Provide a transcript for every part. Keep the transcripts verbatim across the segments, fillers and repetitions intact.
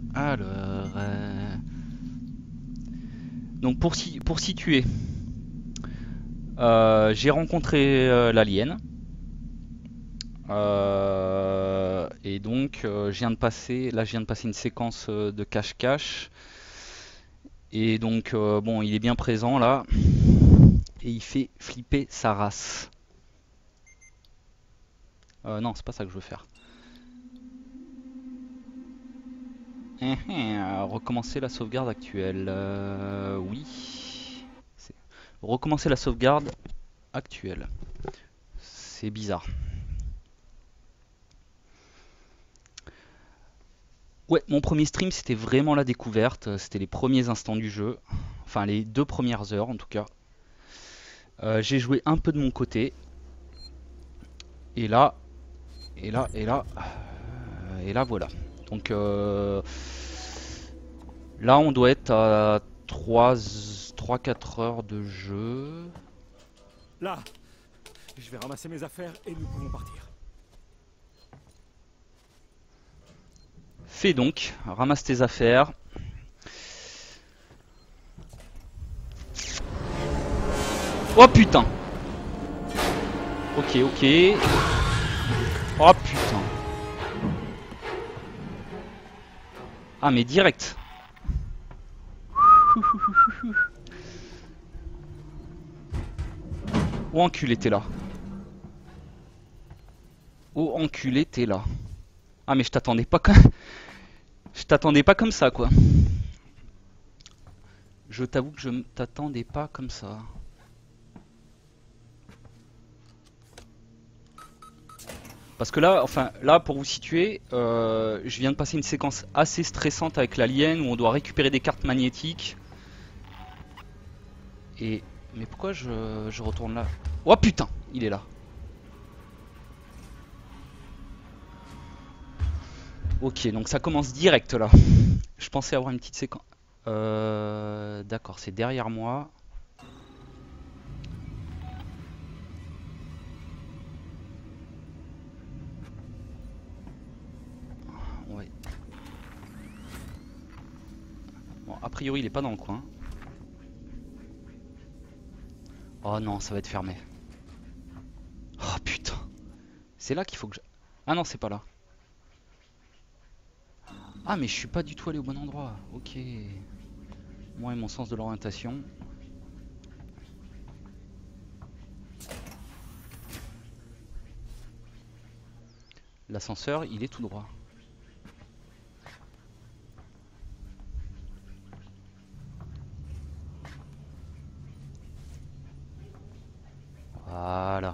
Alors, euh, donc pour, si- pour situer, euh, j'ai rencontré euh, l'alien. Euh, et donc, euh, je viens de passer, là, je viens de passer une séquence euh, de cache-cache. Et donc, euh, bon, il est bien présent là. Et il fait flipper sa race. Euh, non, c'est pas ça que je veux faire. Hum, hum, recommencer la sauvegarde actuelle. Euh, oui. C'est- Recommencer la sauvegarde actuelle. C'est bizarre. Ouais, mon premier stream, c'était vraiment la découverte. C'était les premiers instants du jeu. Enfin, les deux premières heures en tout cas. Euh, j'ai joué un peu de mon côté. Et là, et là, et là, euh, et là, voilà. Donc euh, là, on doit être à trois quatre heures de jeu. Là, je vais ramasser mes affaires et nous pouvons partir. Fais donc, ramasse tes affaires. Oh putain. Ok, ok. Oh putain. Ah mais direct. Oh enculé, t'es là. Oh enculé, t'es là. Ah mais je t'attendais pas comme... Je t'attendais pas comme ça quoi. Je t'avoue que je ne t'attendais pas comme ça. Parce que là, enfin, là, pour vous situer, euh, je viens de passer une séquence assez stressante avec l'alien où on doit récupérer des cartes magnétiques. Et... Mais pourquoi je, je retourne là? Oh putain, il est là. Ok, donc ça commence direct là. Je pensais avoir une petite séquence. Euh, D'accord, c'est derrière moi. Ouais. Bon, a priori, il est pas dans le coin. Oh non, ça va être fermé. Oh putain. C'est là qu'il faut que je... Ah non, c'est pas là. Ah mais je suis pas du tout allé au bon endroit. Ok. Moi et mon sens de l'orientation. L'ascenseur, il est tout droit. Voilà.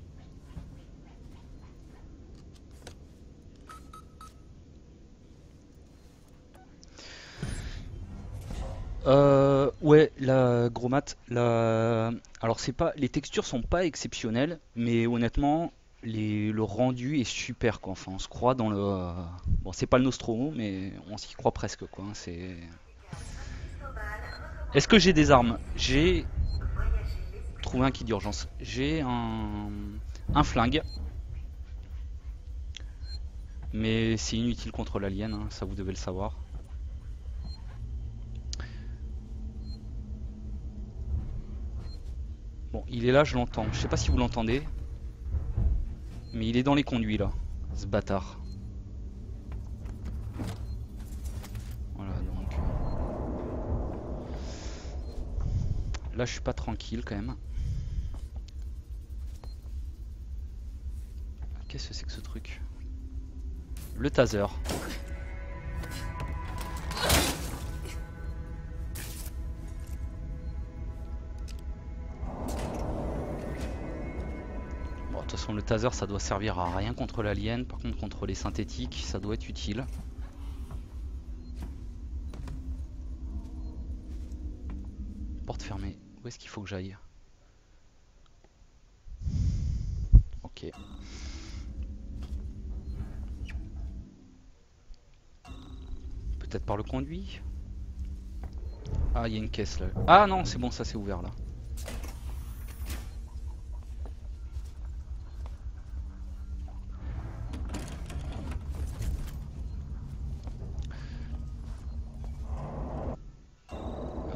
Euh, ouais, la gros mat, la... alors c'est pas, les textures sont pas exceptionnelles, mais honnêtement, les, le rendu est super quoi. Enfin, on se croit dans le, euh, bon, c'est pas le Nostromo, mais on s'y croit presque quoi. C'est. Est-ce que j'ai des armes? J'ai trouvé un kit d'urgence. J'ai un, un flingue, mais c'est inutile contre l'alien, hein, ça vous devez le savoir. Bon, il est là, je l'entends. Je sais pas si vous l'entendez, mais il est dans les conduits là, ce bâtard. Voilà, donc là je suis pas tranquille quand même. Qu'est-ce que c'est que ce truc? Le taser. Bon, de toute façon le taser ça doit servir à rien contre l'alien, par contre contre les synthétiques ça doit être utile. Porte fermée, où est-ce qu'il faut que j'aille? Ok. Peut-être par le conduit? Ah, il y a une caisse là. Ah non, c'est bon, ça c'est ouvert là.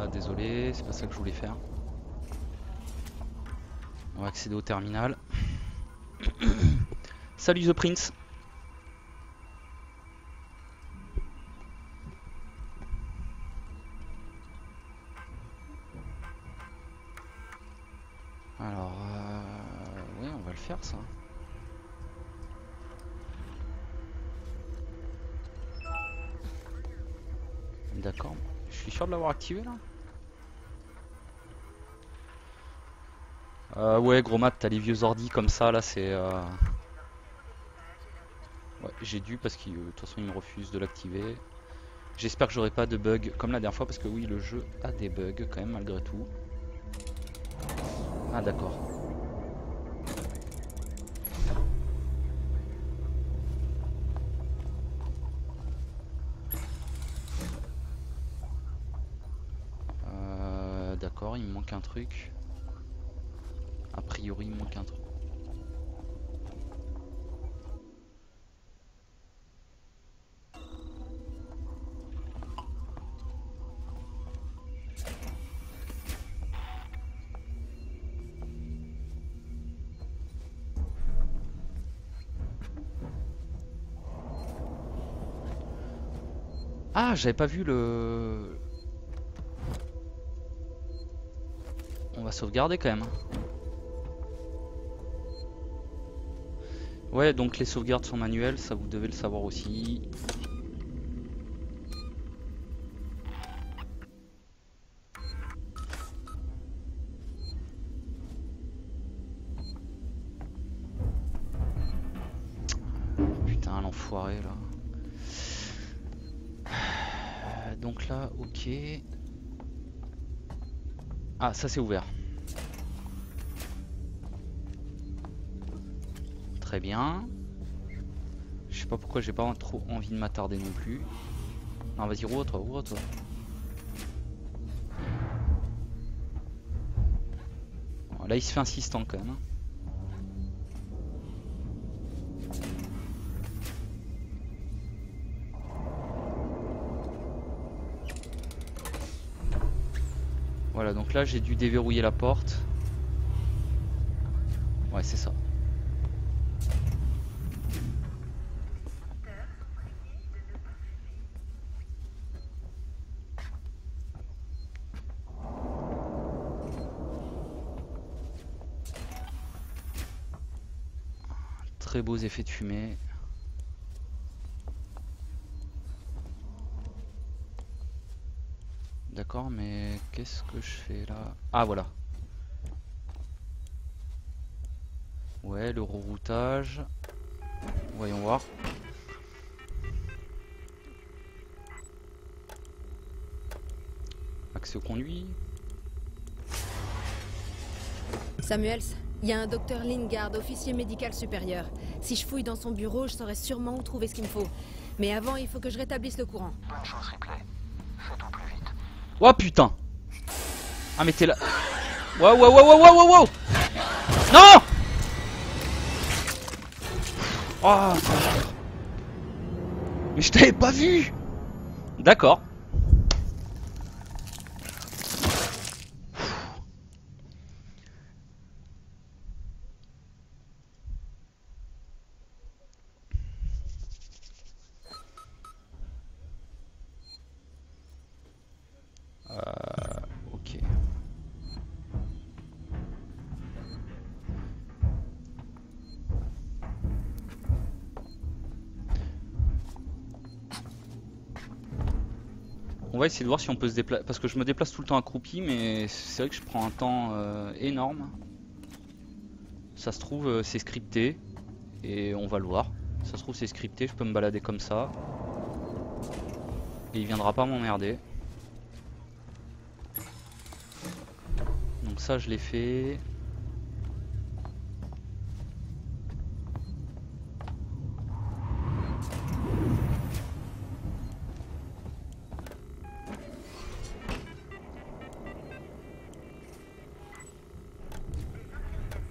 désolé, c'est pas ça que je voulais faire. On va accéder au terminal. Salut The Prince. Alors, euh, ouais, on va le faire ça. D'accord. Je suis sûr de l'avoir activé là. Euh, ouais, gros mat, t'as les vieux ordi comme ça là, c'est. Euh... Ouais, j'ai dû parce que de toute façon il me refuse de l'activer. J'espère que j'aurai pas de bug comme la dernière fois parce que oui, le jeu a des bugs quand même malgré tout. Ah d'accord. Euh, d'accord, il me manque un truc. A priori, il me manque un truc. Ah, j'avais pas vu le... On va sauvegarder quand même. Ouais, donc les sauvegardes sont manuelles, ça vous devez le savoir aussi. Putain, l'enfoiré là. Donc là, ok. Ah, ça c'est ouvert. Très bien. Je sais pas pourquoi j'ai pas trop envie de m'attarder non plus. Non, vas-y, ouvre-toi, ouvre-toi. Bon, là, il se fait insistant quand même. Voilà, donc là, j'ai dû déverrouiller la porte. Ouais, c'est ça. Très beaux effets de fumée. D'accord, mais qu'est-ce que je fais là? Ah, voilà. Ouais, le reroutage. Voyons voir. Accès au conduit. Samuels, il y a un docteur Lingard, officier médical supérieur. Si je fouille dans son bureau, je saurai sûrement où trouver ce qu'il me faut. Mais avant, il faut que je rétablisse le courant. Bonne chose, Ripley. Fais au plus vite. Oh putain! Ah mais t'es là. Wow wow wow wow wow wow! Non! Oh! Mais je t'avais pas vu! D'accord. Euh, ok. On va essayer de voir si on peut se déplacer, parce que je me déplace tout le temps accroupi, mais c'est vrai que je prends un temps euh, énorme. Ça se trouve euh, c'est scripté, et on va le voir. Ça se trouve c'est scripté, je peux me balader comme ça. Et il viendra pas m'emmerder. Donc ça je l'ai fait.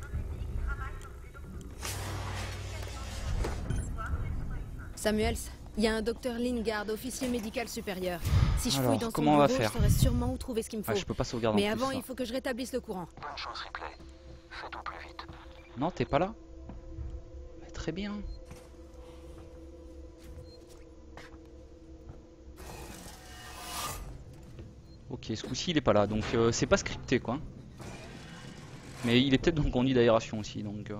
Samuels, Il y a un docteur Lingard, officier médical supérieur. Si je Alors, fouille dans son comment on va bureau, je faire? saurai sûrement où trouver ce qu'il me faut. Ah, je peux pas sauvegarder Mais en plus, avant, ça. il faut que je rétablisse le courant. Bonne chose, Ripley. Faites au plus vite. Non, t'es pas là? Mais très bien. Ok, ce coup-ci il est pas là, donc euh, c'est pas scripté quoi. Mais il est peut-être dans le conduit d'aération aussi, donc... Euh...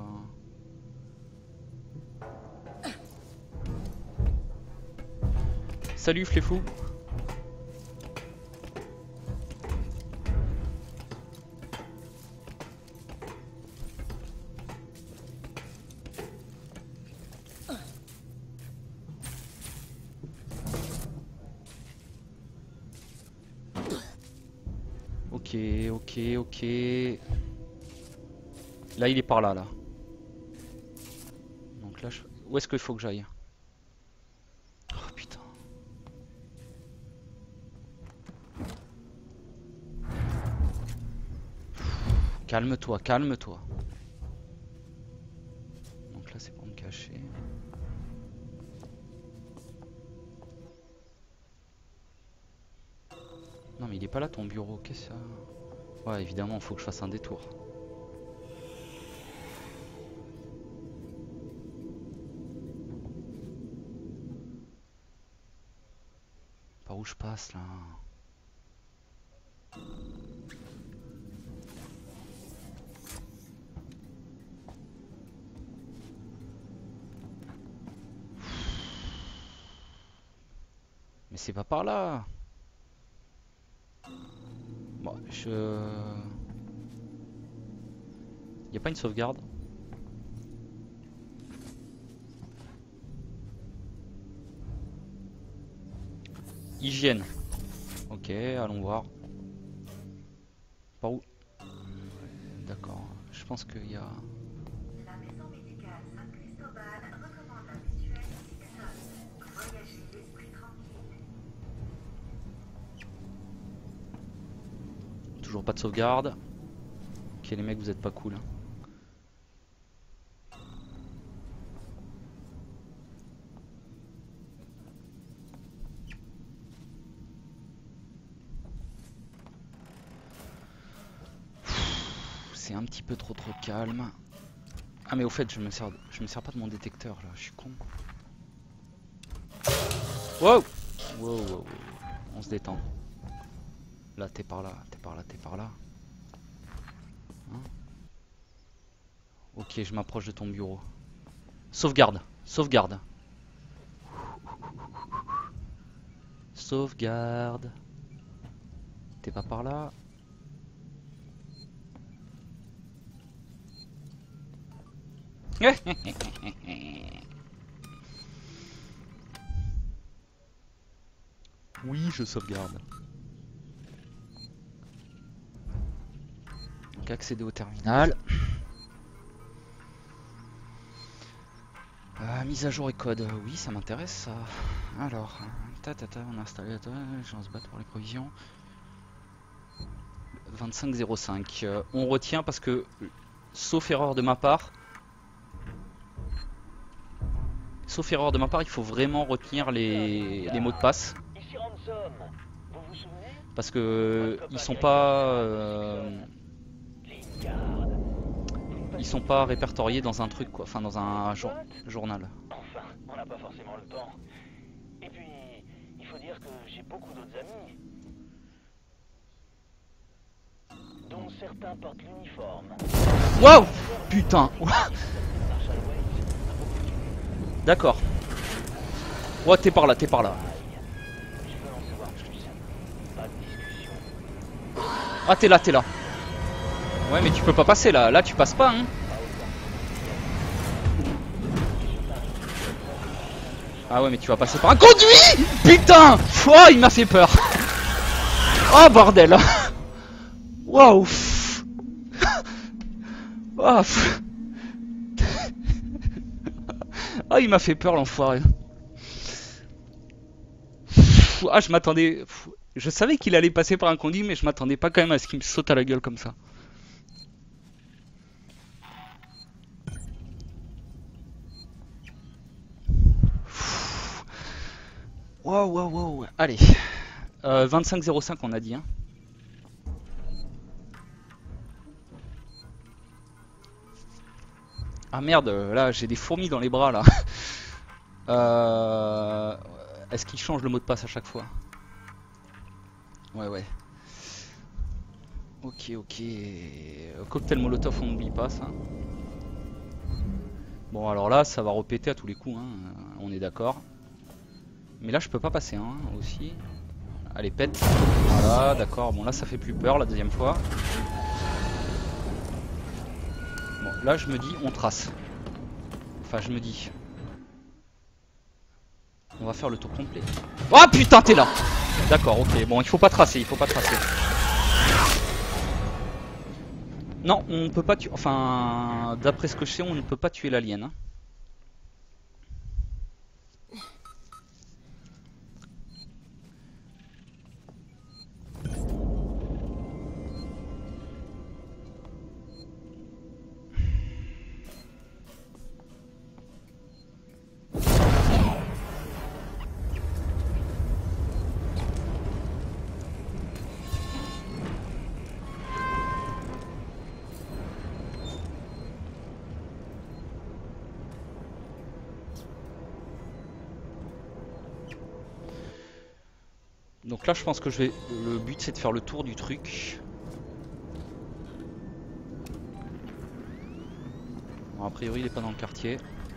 Salut Fléfou. Ok, ok, ok. Là, il est par là, là. Donc là, je... où est-ce qu'il faut que j'aille? Oh putain. Calme-toi, calme-toi. Donc là, c'est pour me cacher. Non mais il est pas là ton bureau, qu'est-ce que ça? Ouais évidemment il faut que je fasse un détour. Par où je passe là? Mais c'est pas par là. Bon, je... Y a pas une sauvegarde? Hygiène. Ok, allons voir. Par où? D'accord, je pense qu'il y a... La maison médicale San Cristobal recommande habituel Dixon. Voyager l'esprit tranquille. Toujours pas de sauvegarde. Ok les mecs vous êtes pas cool hein. C'est un petit peu trop trop calme. Ah mais au fait je me sers je me sers pas de mon détecteur là, je suis con. Wow, wow, wow, wow. On se détend. Là t'es par là, t'es par là, t'es par là. Hein? Ok, je m'approche de ton bureau. Sauvegarde, sauvegarde. Sauvegarde. T'es pas par là? Oui, je sauvegarde. Donc accéder au terminal. Euh, mise à jour et code. Oui, ça m'intéresse ça. Alors, ta ta ta, on a installé. On se bat pour les provisions. vingt-cinq zéro cinq. Euh, on retient parce que, sauf erreur de ma part, sauf erreur de ma part, il faut vraiment retenir les, les mots de passe. Parce que ils sont pas, euh, ils sont pas répertoriés dans un truc quoi, enfin dans un jour, journal. Enfin, on n'a pas forcément le temps. Et puis, il faut dire que j'ai beaucoup d'autres amis, dont certains portent l'uniforme. Waouh, putain. D'accord. Ouais, t'es par là, t'es par là. Ah, t'es là, t'es là. Ouais, mais tu peux pas passer là. Là, tu passes pas, hein. Ah ouais, mais tu vas passer par un conduit. Putain. Oh, il m'a fait peur. Oh, bordel. Waouh. Oh. Ah, il m'a fait peur, l'enfoiré. Ah, je m'attendais... Je savais qu'il allait passer par un conduit, mais je m'attendais pas quand même à ce qu'il me saute à la gueule comme ça. Waouh, waouh, waouh. Allez. Euh, vingt-cinq zéro cinq, on a dit. Hein. Ah merde, là j'ai des fourmis dans les bras là. euh... Est-ce qu'il change le mot de passe à chaque fois? Ouais, ouais. Ok, ok. Cocktail Molotov, on n'oublie pas ça. Bon, alors là, ça va repéter à tous les coups, hein. On est d'accord. Mais là, je peux pas passer, hein, aussi. Allez, pète. Voilà, d'accord. Bon, là, ça fait plus peur la deuxième fois. Bon, là, je me dis, on trace. Enfin, je me dis. On va faire le tour complet. Oh putain, t'es là! D'accord, ok. Bon, il faut pas tracer, il faut pas tracer. Non, on peut pas tuer. Enfin, d'après ce que je sais, on ne peut pas tuer l'alien. Hein. Donc là je pense que je vais. Le but c'est de faire le tour du truc. Bon, a priori il est pas dans le quartier.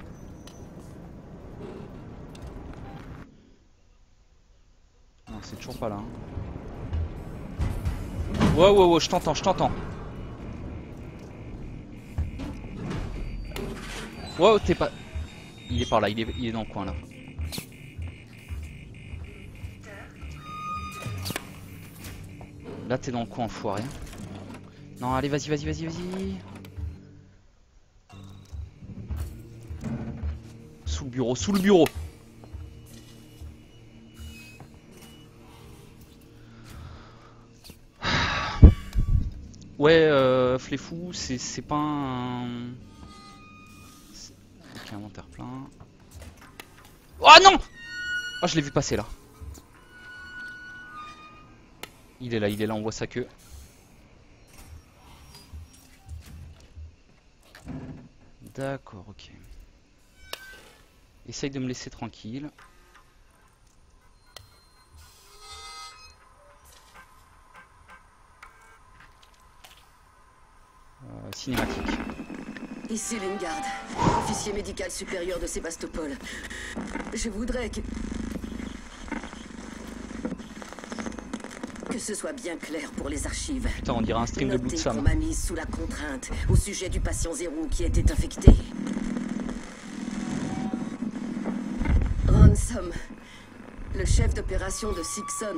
Non, c'est toujours pas là. Hein. Wow wow wow, je t'entends, je t'entends. Wow, t'es pas. Il est par là, il est, il est dans le coin là. Là t'es dans le coin enfoiré. Non allez vas-y vas-y vas-y vas-y. Sous le bureau, sous le bureau. Ouais euh, Fléfou, c'est pas un... Ok, inventaire plein. Oh non. Oh je l'ai vu passer là. Il est là, il est là, on voit sa queue. D'accord, ok. Essaye de me laisser tranquille. Euh, cinématique. Ici Lingard, officier médical supérieur de Sébastopol. Je voudrais que... Que ce soit bien clair pour les archives. Putain, on dirait un stream de Blood Sam. On m'a mise sous la contrainte au sujet du patient zéro qui était infecté. Ransom, le chef d'opération de Sixon,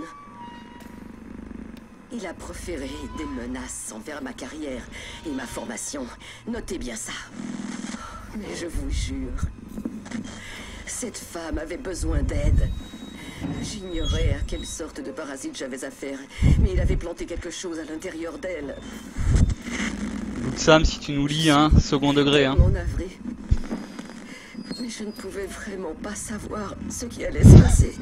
il a proféré des menaces envers ma carrière et ma formation. Notez bien ça. Mais je vous jure, cette femme avait besoin d'aide. J'ignorais à quelle sorte de parasite j'avais affaire, mais il avait planté quelque chose à l'intérieur d'elle. Sam, si tu nous lis, hein, second degré, hein. Mon navré. Mais je ne pouvais vraiment pas savoir ce qui allait se passer.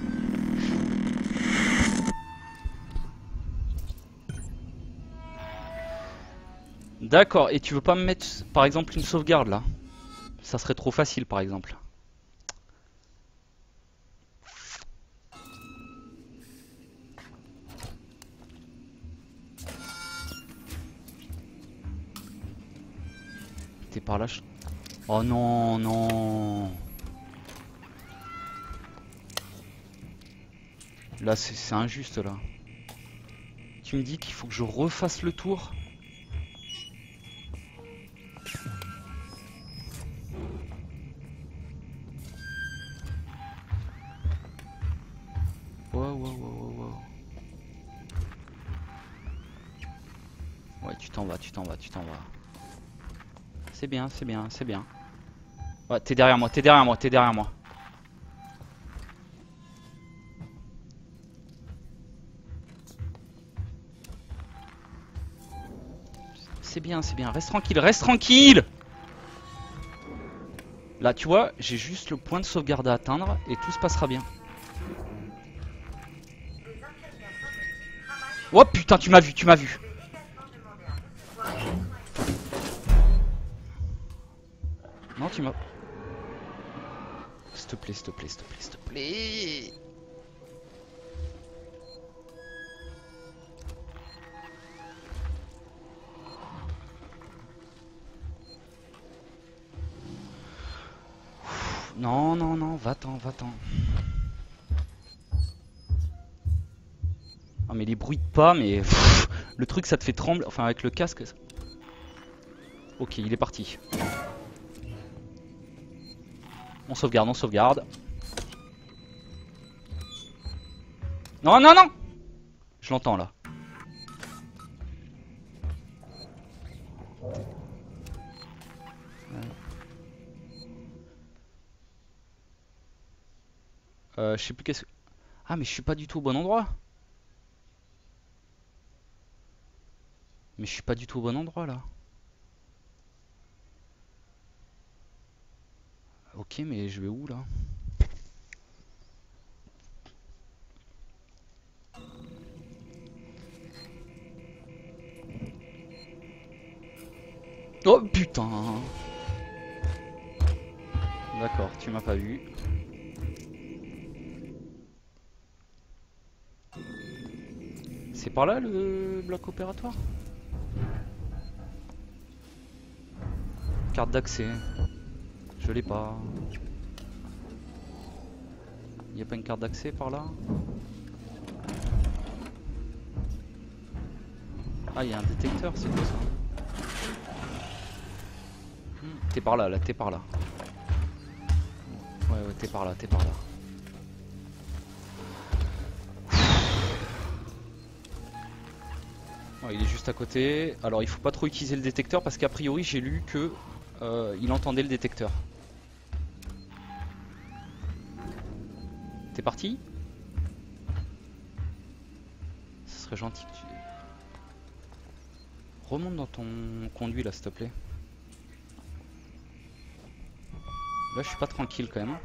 D'accord, et tu veux pas me mettre, par exemple, une sauvegarde, là? Ça serait trop facile, par exemple. T'es par là, je... Oh non, non. Là, c'est injuste, là. Tu me dis qu'il faut que je refasse le tour? Wow, wow, wow, wow, wow. Ouais, tu t'en vas, tu t'en vas, tu t'en vas. C'est bien, c'est bien, c'est bien. Ouais, t'es derrière moi, t'es derrière moi, t'es derrière moi. C'est bien, c'est bien. Reste tranquille, reste tranquille. Là, tu vois, j'ai juste le point de sauvegarde à atteindre et tout se passera bien. Oh putain, tu m'as vu, tu m'as vu. Non, tu m'as... S'il te plaît, s'il te plaît, s'il te plaît, s'il te plaît. Non, non, non, va-t'en, va-t'en. Ah mais les bruits de pas, mais pff, le truc ça te fait trembler, enfin avec le casque. Ça... Ok, il est parti. On sauvegarde, on sauvegarde. Non, non, non. Je l'entends là. Euh, je sais plus qu'est-ce que... Ah mais je suis pas du tout au bon endroit. Mais je suis pas du tout au bon endroit là. Ok, mais je vais où là? Oh putain. D'accord, tu m'as pas vu. C'est par là le bloc opératoire? Carte d'accès. Je l'ai pas. Il n'y a pas une carte d'accès par là? Ah, il y a un détecteur, c'est quoi ça? Hmm, t'es par là, là, t'es par là. Ouais, ouais, t'es par là, t'es par là. Ouais, il est juste à côté. Alors, il faut pas trop utiliser le détecteur parce qu'a priori, j'ai lu que euh, il entendait le détecteur. T'es parti? Ce serait gentil que tu... Remonte dans ton conduit là s'il te plaît. Là je suis pas tranquille quand même.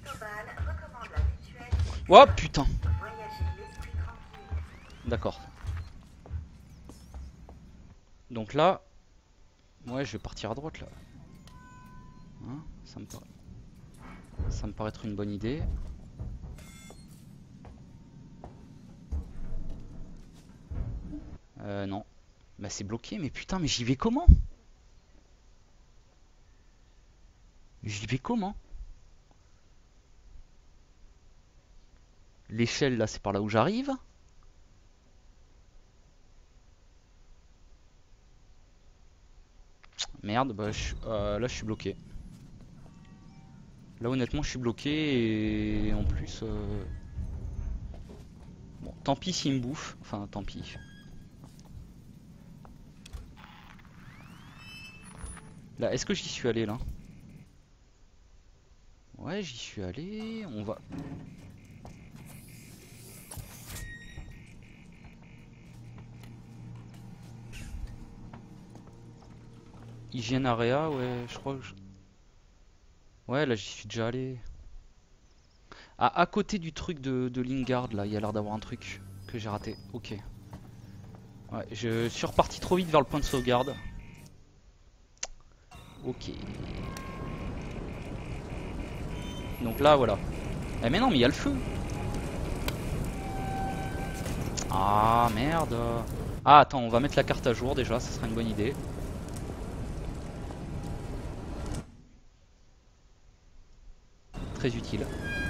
Oh putain. D'accord. Donc là... Ouais je vais partir à droite là. Hein, ça me paraît... Ça me paraît être une bonne idée. Euh, non. Bah c'est bloqué, mais putain, mais j'y vais comment? J'y vais comment? L'échelle là, c'est par là où j'arrive. Merde, bah je, euh, là je suis bloqué. Là honnêtement je suis bloqué et en plus... Euh... Bon, tant pis s'il me bouffe. Enfin, tant pis. Là, est-ce que j'y suis allé là? Ouais, j'y suis allé. On va... Hygiène area, ouais, je crois que je... Ouais, là j'y suis déjà allé. Ah, à côté du truc de, de Lingard, là, il y a l'air d'avoir un truc que j'ai raté. Ok. Ouais, je suis reparti trop vite vers le point de sauvegarde. Ok. Donc là, voilà. Eh mais non, mais il y a le feu. Ah, merde. Ah, attends, on va mettre la carte à jour déjà, ça sera une bonne idée. Très utile.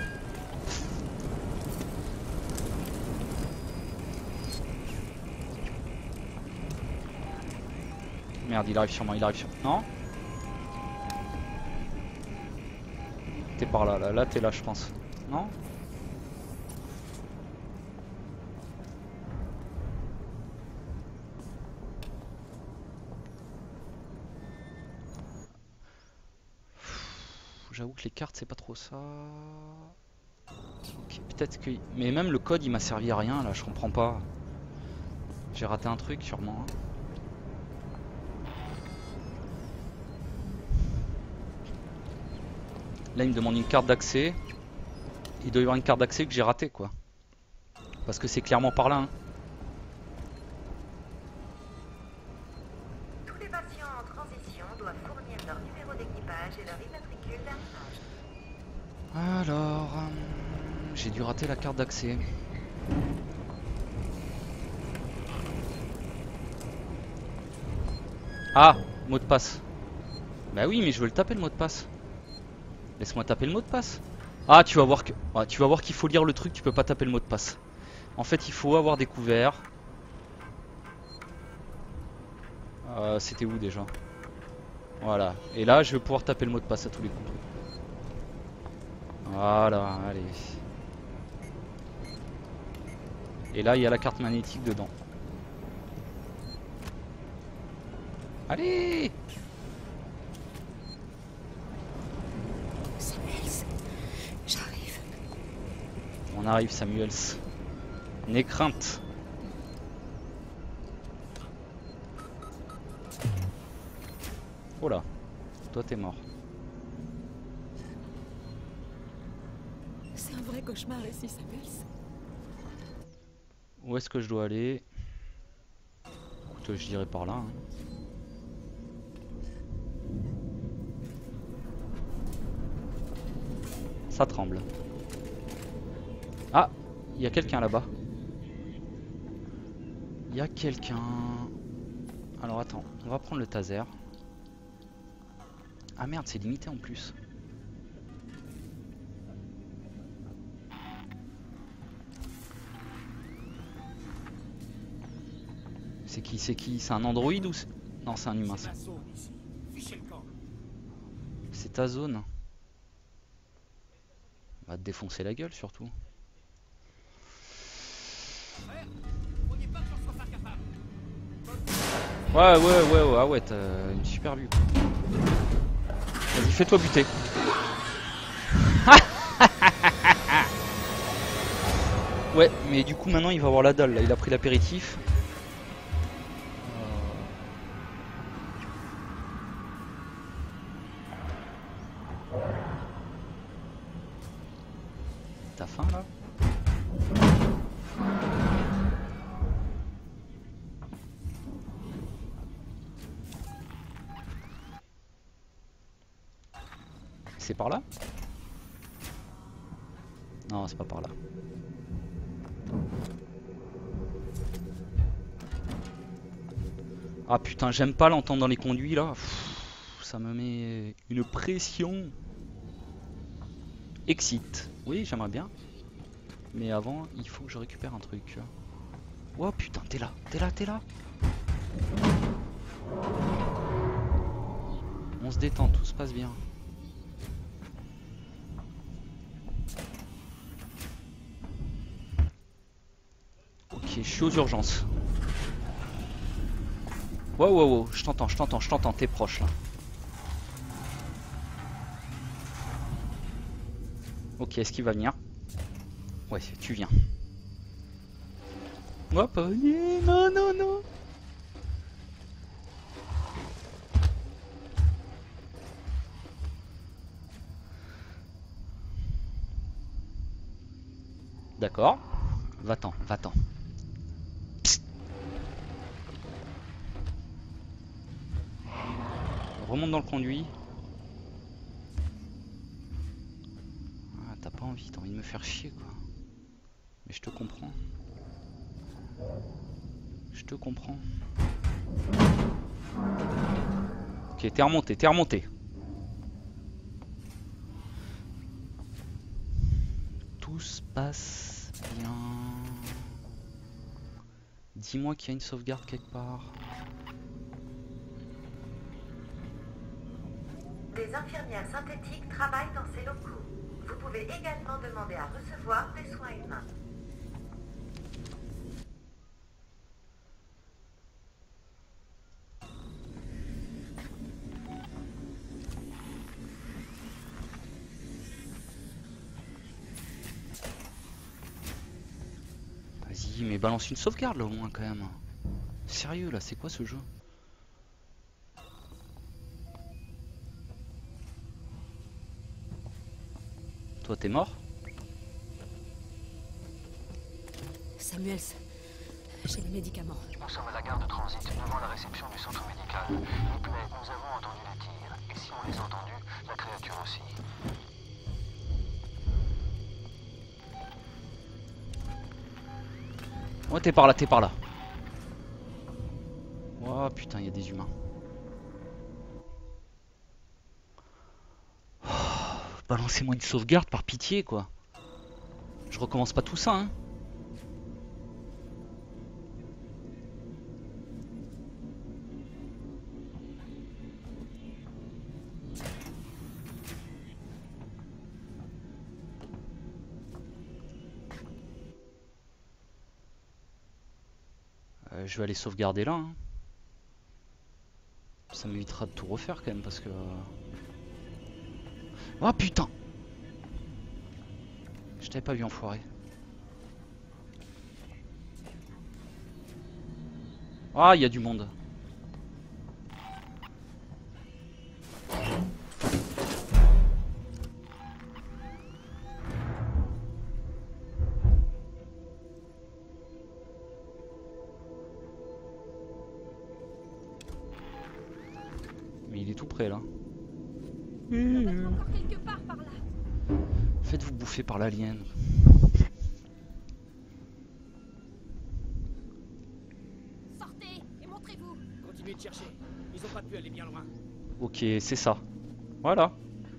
Merde, il arrive sur moi, il arrive sur moi. Non? T'es par là, là, là t'es là je pense. Non? J'avoue que les cartes c'est pas trop ça. Ok, peut-être que... Mais même le code il m'a servi à rien là, je comprends pas. J'ai raté un truc sûrement. Là il me demande une carte d'accès. Il doit y avoir une carte d'accès que j'ai ratée quoi. Parce que c'est clairement par là. Hein. d'équipage et leur immatricule d'arrivage. Alors, hum, j'ai dû rater la carte d'accès. Ah, mot de passe. Bah oui, mais je veux le taper le mot de passe. Laisse-moi taper le mot de passe. Ah, tu vas voir que, ouais, tu vas voir qu'il faut lire le truc. Tu peux pas taper le mot de passe. En fait, il faut avoir découvert. Euh, C'était où déjà? Voilà. Et là, je vais pouvoir taper le mot de passe à tous les coups. Voilà, allez. Et là, il y a la carte magnétique dedans. Allez! Samuels, j'arrive. On arrive, Samuels. N'aie crainte. Oh là, toi t'es mort. C'est un vrai cauchemar ici, Samuels. Où est-ce que je dois aller? Écoute, je dirais par là. Hein. Ça tremble. Ah, il y a quelqu'un là-bas. Il y a quelqu'un. Alors attends, on va prendre le taser. Ah merde, c'est limité en plus. C'est qui, c'est qui? C'est un androïde ou c'est... Non, c'est un humain ça. C'est ta zone. On va te défoncer la gueule surtout. Ouais, ouais, ouais, ouais, ah ouais, t'as une super vue. Vas-y, fais-toi buter. Ouais, mais du coup maintenant il va avoir la dalle là, il a pris l'apéritif. T'as faim là? C'est par là? Non, c'est pas par là. Ah putain, j'aime pas l'entendre dans les conduits là. Pff, ça me met une pression. Exit. Oui, j'aimerais bien. Mais avant, il faut que je récupère un truc. Oh putain, t'es là, t'es là, t'es là. On se détend, tout se passe bien. Ok, je suis aux urgences. Wow, wow, wow, je t'entends, je t'entends, je t'entends, t'es proche là. Ok, est-ce qu'il va venir? Ouais, tu viens. Hop, non, non, non. D'accord. Va-t'en, va-t'en. Remonte dans le conduit. Ah, t'as pas envie, t'as envie de me faire chier quoi. Mais je te comprends. Je te comprends. Ok, t'es remonté, t'es remonté. Tout se passe bien. Dis-moi qu'il y a une sauvegarde quelque part. Des infirmières synthétiques travaillent dans ces locaux. Vous pouvez également demander à recevoir des soins humains. Vas-y, mais balance une sauvegarde là au moins quand même. Sérieux là, c'est quoi ce jeu? Toi t'es mort? Samuels, J'ai les médicaments. Nous sommes à la gare de transit, devant la réception du centre médical. Ripley, nous avons entendu les tirs. Et si on les a entendus, la créature aussi. Oh, t'es par là, t'es par là. Oh putain, il y a des humains. Oh, balancez-moi une sauvegarde par pitié, quoi. Je recommence pas tout ça, hein. Euh, je vais aller sauvegarder là, hein. Ça m'évitera de tout refaire quand même parce que... Oh putain! Je t'avais pas vu, enfoiré. Ah, il y a du monde. Mais il est tout près là. Encore quelque part par là. Faites-vous bouffer par l'alien. Sortez et montrez-vous. Continuez de chercher. Ils ont pas pu aller bien loin. Ok, c'est ça. Voilà.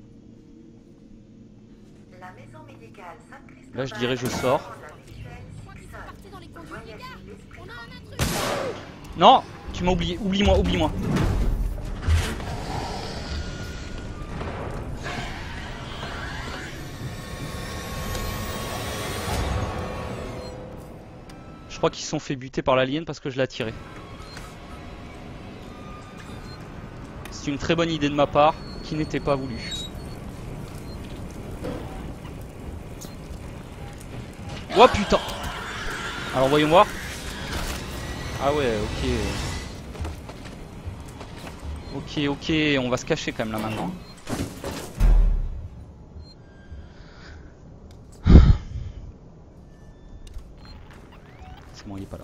La maison médicale Saint-Christophe. Là, je dirais je sors. Partez dans les conduits du gare. On a un intrus. Non, tu m'as oublié. Oublie-moi, oublie-moi. Je crois qu'ils se sont fait buter par l'alien parce que je l'ai attiré. C'est une très bonne idée de ma part qui n'était pas voulue. Oh putain! Alors voyons voir. Ah ouais, ok. Ok, ok, on va se cacher quand même là maintenant. C'est bon, il est pas là.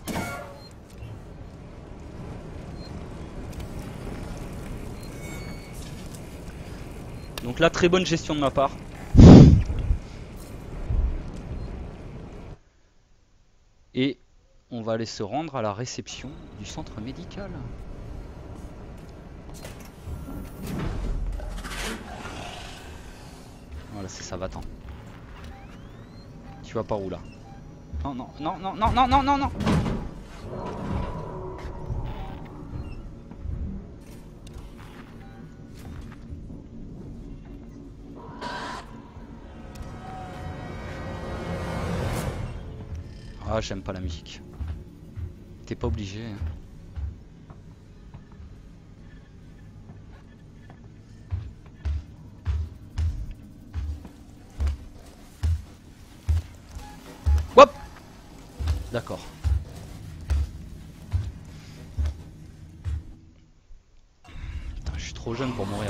Donc là, très bonne gestion de ma part. Et on va aller se rendre à la réception du centre médical. Voilà, c'est ça, va-t'en. Tu vas par où là? Non, non, non, non, non, non, non, non, non. Ah, j'aime pas la musique. T'es pas obligé. Hein. Hop! D'accord. Putain, je suis trop jeune pour mourir.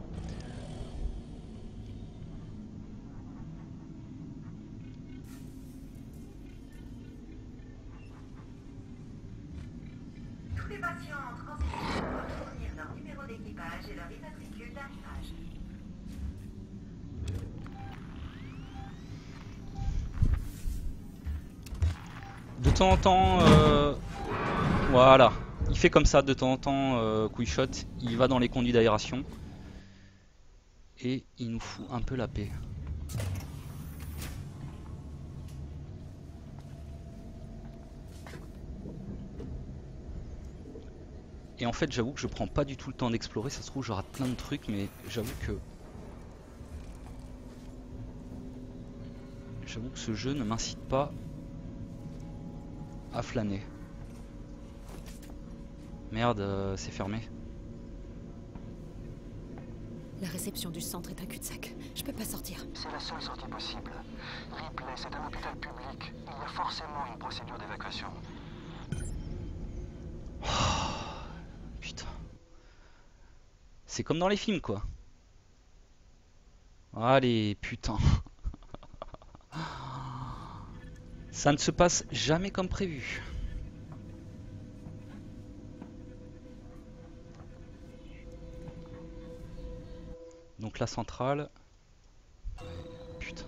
Tous les patients en transition doivent fournir leur numéro d'équipage et leur immatricule d'arrivage. De temps en temps, euh, voilà, il fait comme ça de temps en temps, euh, Quickshot, il va dans les conduits d'aération et il nous fout un peu la paix. Et en fait, j'avoue que je prends pas du tout le temps d'explorer, ça se trouve je rate plein de trucs, mais j'avoue que j'avoue que ce jeu ne m'incite pas à flâner. Merde, euh, c'est fermé. La réception du centre est un cul-de-sac. Je peux pas sortir. C'est la seule sortie possible. Ripley, c'est un hôpital public. Il y a forcément une procédure d'évacuation. Putain. C'est comme dans les films, quoi. Allez, putain. Ça ne se passe jamais comme prévu. Donc la centrale. Putain.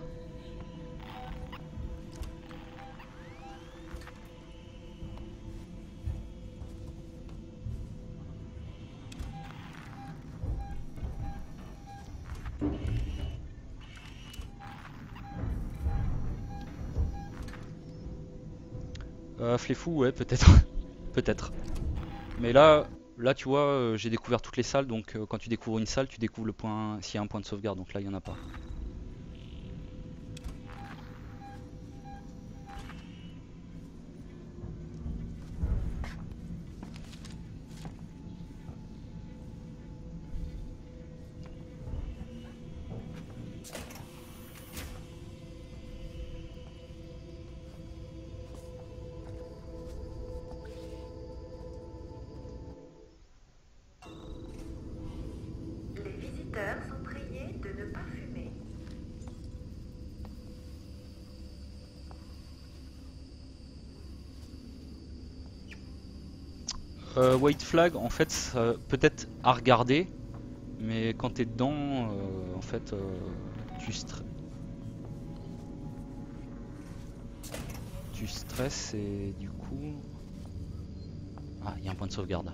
Euh, Fléfou, ouais, peut-être. Peut-être. Mais là, là, tu vois, euh, j'ai découvert toutes les salles. Donc, euh, quand tu découvres une salle, tu découvres le point, s'il y a un point de sauvegarde. Donc là, il n'y en a pas. Les visiteurs sont priés de ne pas fumer. Euh, White Flag, en fait, ça- peut-être à regarder. Mais quand t'es dedans, euh, en fait, euh, tu stresses. Tu stresses et du coup... Ah, il y a un point de sauvegarde.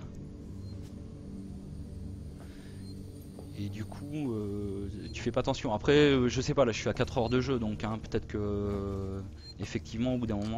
Et du coup, euh, tu fais pas attention. Après, euh, je sais pas, là je suis à quatre heures de jeu, donc hein, peut-être que... euh, effectivement, au bout d'un moment...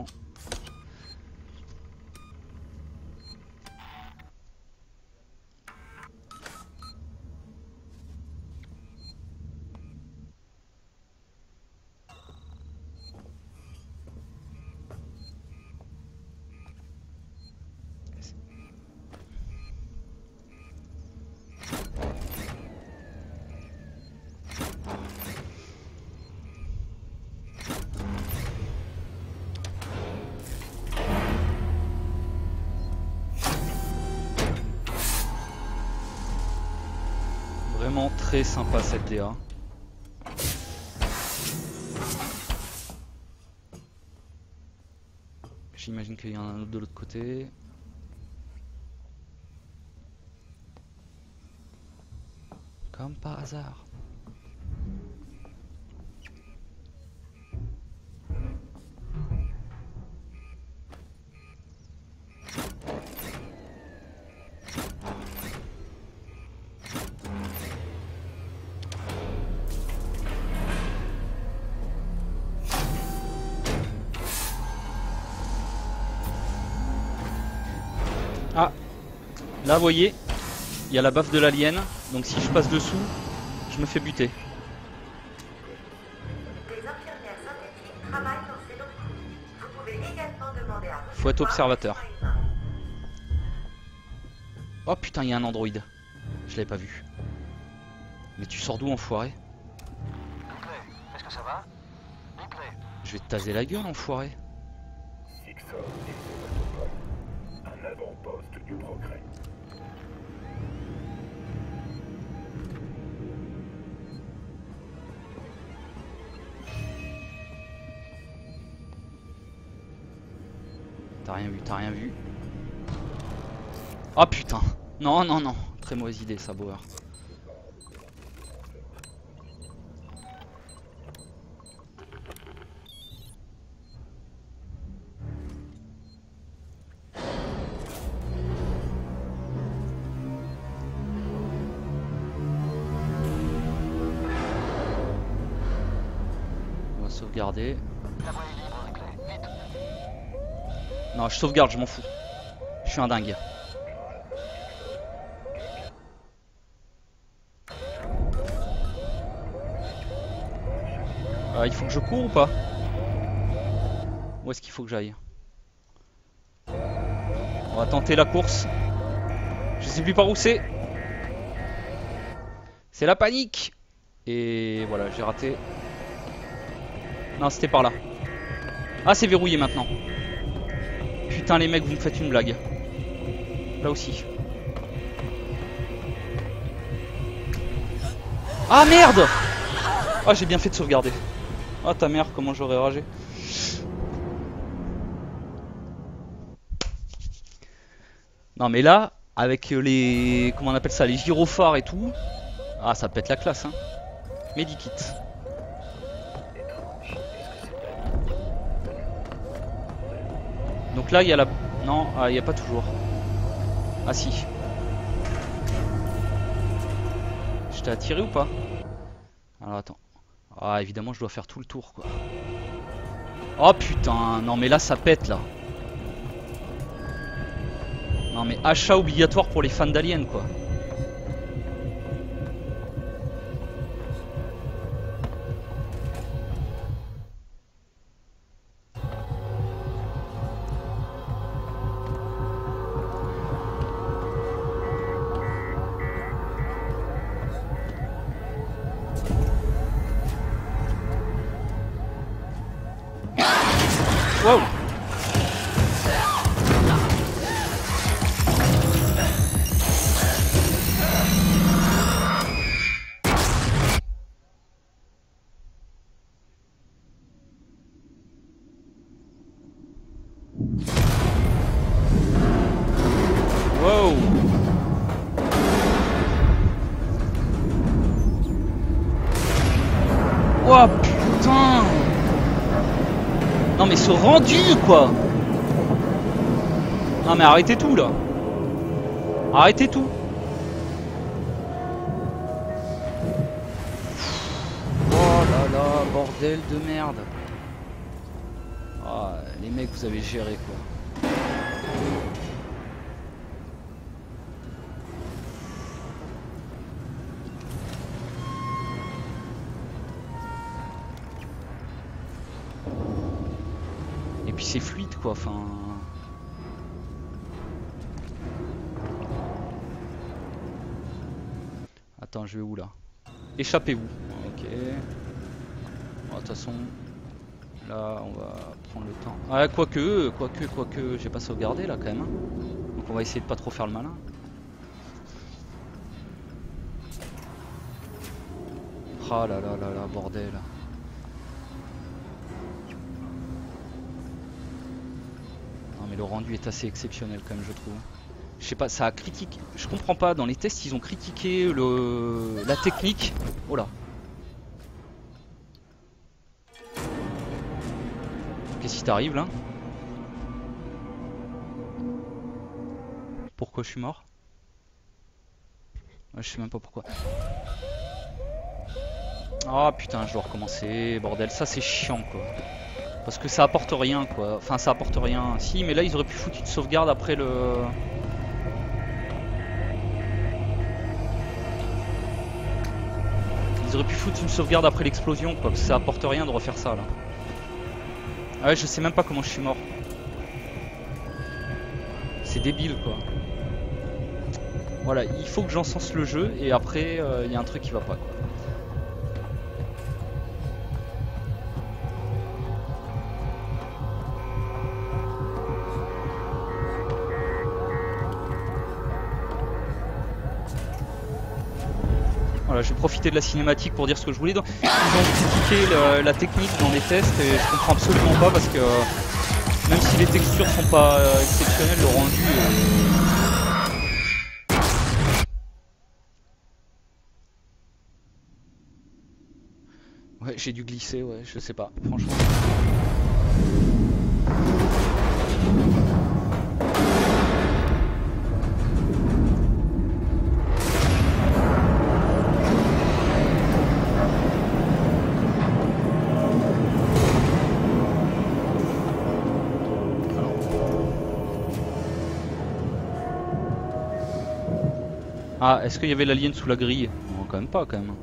Vraiment très sympa cette D A. J'imagine qu'il y en a un autre de l'autre côté. Comme par hasard. Ah, là vous voyez, il y a la baffe de l'alien, donc si je passe dessous, je me fais buter. Des infirmières synthétiques travaillent dans ces locaux. Vous pouvez également demander à Faut être recevoir observateur. les soins humains. Oh putain, il y a un androïde. Je l'avais pas vu. Mais tu sors d'où, enfoiré? Ripley, est-ce que ça va? Ripley, Je vais te taser la gueule, enfoiré. Sixor et Sévatopol, un avant-poste du progrès. T'as rien vu, t'as rien vu. Oh putain. Non, non, non. Très mauvaise idée, ça, Bauer. On va sauvegarder. la voie est libre, Ripley. Vite. Non, je sauvegarde, je m'en fous. Je suis un dingue. Euh, il faut que je cours ou pas? Où est-ce qu'il faut que j'aille? On va tenter la course. Je sais plus par où c'est. C'est la panique. Et voilà, j'ai raté. Non, c'était par là. Ah, c'est verrouillé maintenant. Putain, les mecs, vous me faites une blague. Là aussi. Ah merde! Ah, j'ai bien fait de sauvegarder. Ah ta mère, comment j'aurais ragé. Non mais là, avec les... comment on appelle ça, les gyrophares et tout, Ah, ça pète la classe, hein. Medikit. Donc là, il y a la... Non, ah, il n'y a pas toujours. Ah si. Je t'ai attiré ou pas? Alors attends. Ah, évidemment, je dois faire tout le tour, quoi. Oh putain, non mais là, ça pète, là. Non mais achat obligatoire pour les fans d'Alien, quoi. Wow. Wow. Oh putain. Non mais ce rendu quoi. Non mais arrêtez tout là. Arrêtez tout. Oh là là, bordel de merde. Ah, les mecs vous avez géré quoi. Et puis c'est fluide quoi, enfin... Attends, je vais où là? Échappez-vous. Ok. Bon, de toute façon, là on va prendre le temps. Ah, quoique, quoique, quoique, j'ai pas sauvegardé là quand même. Donc on va essayer de pas trop faire le malin. Ah là là là là, bordel. Le rendu est assez exceptionnel quand même, je trouve. Je sais pas, ça a critiqué. Je comprends pas, dans les tests ils ont critiqué le la technique. Oh là. Qu'est-ce qui t'arrive là? Pourquoi je suis mort? Je sais même pas pourquoi. Ah putain, je dois recommencer, bordel, ça c'est chiant quoi. Parce que ça apporte rien quoi, enfin ça apporte rien. Si mais là ils auraient pu foutre une sauvegarde après le... Ils auraient pu foutre une sauvegarde après l'explosion quoi, parce que ça apporte rien de refaire ça là. Ah ouais, je sais même pas comment je suis mort. C'est débile quoi. Voilà, il faut que j'encense le jeu et après il euh, y a un truc qui va pas quoi. Voilà, je vais profiter de la cinématique pour dire ce que je voulais. Donc, ils ont critiqué le, la technique dans les tests et je comprends absolument pas parce que euh, même si les textures sont pas euh, exceptionnelles, le rendu est... Ouais, j'ai dû glisser, ouais, je sais pas, franchement. Ah, est-ce qu'il y avait l'alien sous la grille? Non, quand même pas, quand même.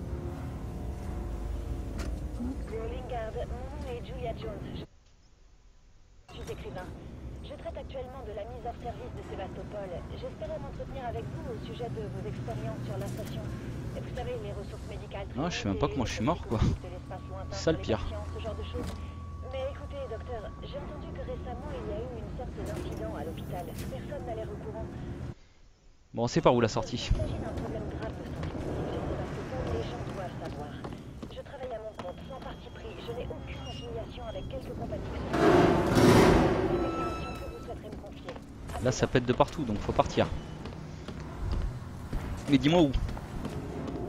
Lingard, mon nom est Julia Jones. Je suis écrivain. Je traite actuellement de la mise hors service de Sébastopol. J'espérais m'entretenir avec vous au sujet de vos expériences sur la station. Et vous savez, les ressources médicales... Non, je sais même pas comment je suis mort, quoi. C'est ça le pire. Ce genre de choses. Mais écoutez, docteur, j'ai entendu que récemment, il y a eu une sorte d'incident à l'hôpital. Personne n'a l'air au courant. Bon, on sait par où la sortie. Il s'agit d'un problème grave de santé publique chez Sébastopol, les gens doivent savoir. Je travaille à mon compte, sans parti pris. Je n'ai aucune affiliation avec quelque compagnie. Une déclaration que vous souhaiterez me confier. Là, ça pète de partout, donc faut partir. Mais dis-moi où.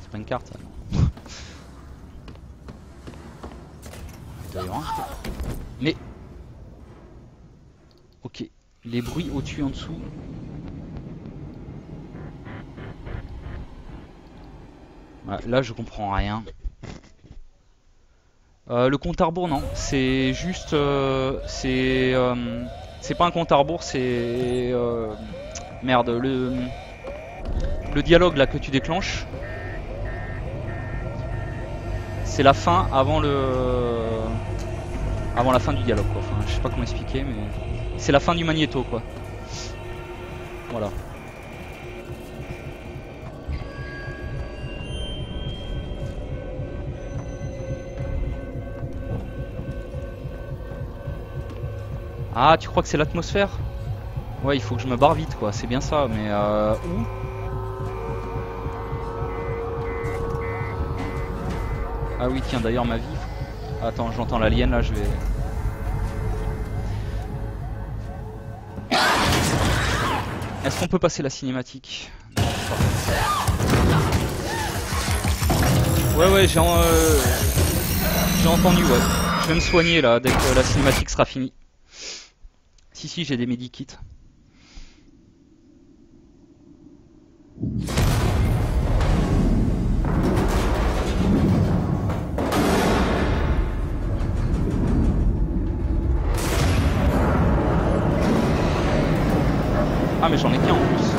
C'est pas une carte, ça, non. Il doit y avoir un truc. Mais... Ok, les bruits au-dessus, en dessous. Ouais, là, je comprends rien. Euh, le compte à rebours, non. C'est juste... Euh, c'est... Euh, c'est pas un compte à rebours, c'est... Euh, merde, le... Le dialogue, là, que tu déclenches. C'est la fin avant le... Avant la fin du dialogue, quoi. Enfin, je sais pas comment expliquer, mais... C'est la fin du magnéto, quoi. Voilà. Ah, tu crois que c'est l'atmosphère? Ouais, il faut que je me barre vite, quoi. C'est bien ça, mais euh, où? Ah oui, tiens, d'ailleurs, ma vie. Attends, j'entends l'alien, là, je vais... Est-ce qu'on peut passer la cinématique? Ouais, ouais, j'ai en, euh, j'ai entendu, ouais. Je vais me soigner, là, dès que la cinématique sera finie. Si, si, j'ai des medikits. Ah, mais j'en ai qu'un en plus.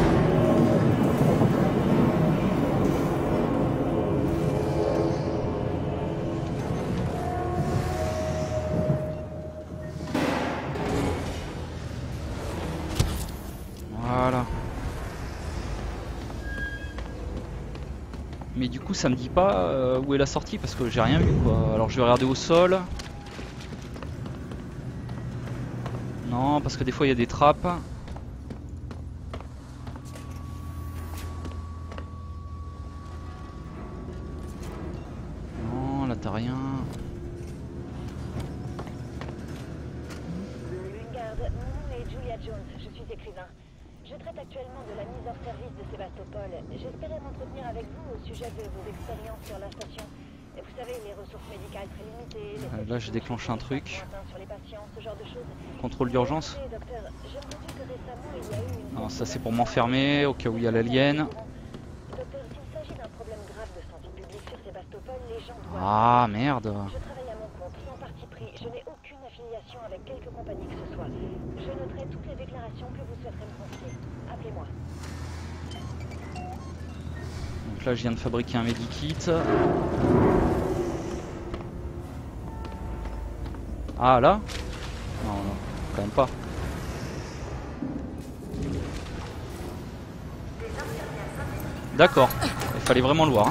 Voilà. Mais du coup ça me dit pas euh, où est la sortie parce que j'ai rien vu quoi. Alors je vais regarder au sol. Non parce que des fois il y a des trappes. Non là t'as rien. Lingard, mon nom est Julia Jones, je suis écrivain. Je traite actuellement de la mise hors service de Sébastopol. J'espérais m'entretenir avec vous au sujet de vos expériences sur la station. Et vous savez, les ressources médicales très limitées... Les euh, là j'ai déclenché un truc. sur les patients, ce genre de choses. Contrôle d'urgence. Docteur, j'ai entendu que récemment il y a eu une... Non ça c'est pour m'enfermer au cas où il y a l'alien. Docteur, s'il s'agit d'un problème grave de santé publique sur Sébastopol, les gens doivent... Ah merde. Je travaille à mon compte, sans parti pris. Je n'ai aucune affiliation avec quelque compagnie que ce soit. Je noterai toutes les déclarations que vous souhaiterez me confier. Appelez-moi. Donc là je viens de fabriquer un medikit. Ah là? Non, non, quand même pas. D'accord, il fallait vraiment le voir. Hein.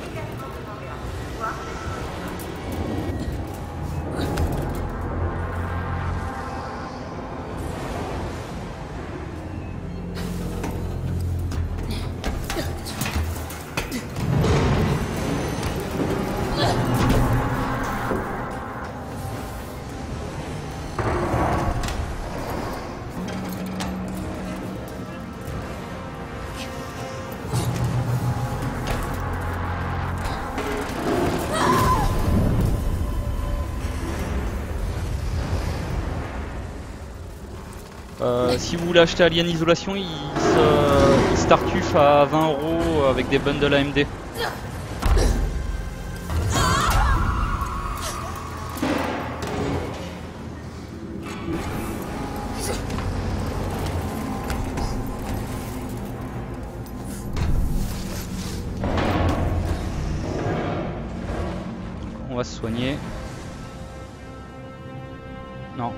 Euh, si vous voulez acheter Alien Isolation, il se, il se tartuffe à vingt euros avec des bundles A M D. On va se soigner. Non.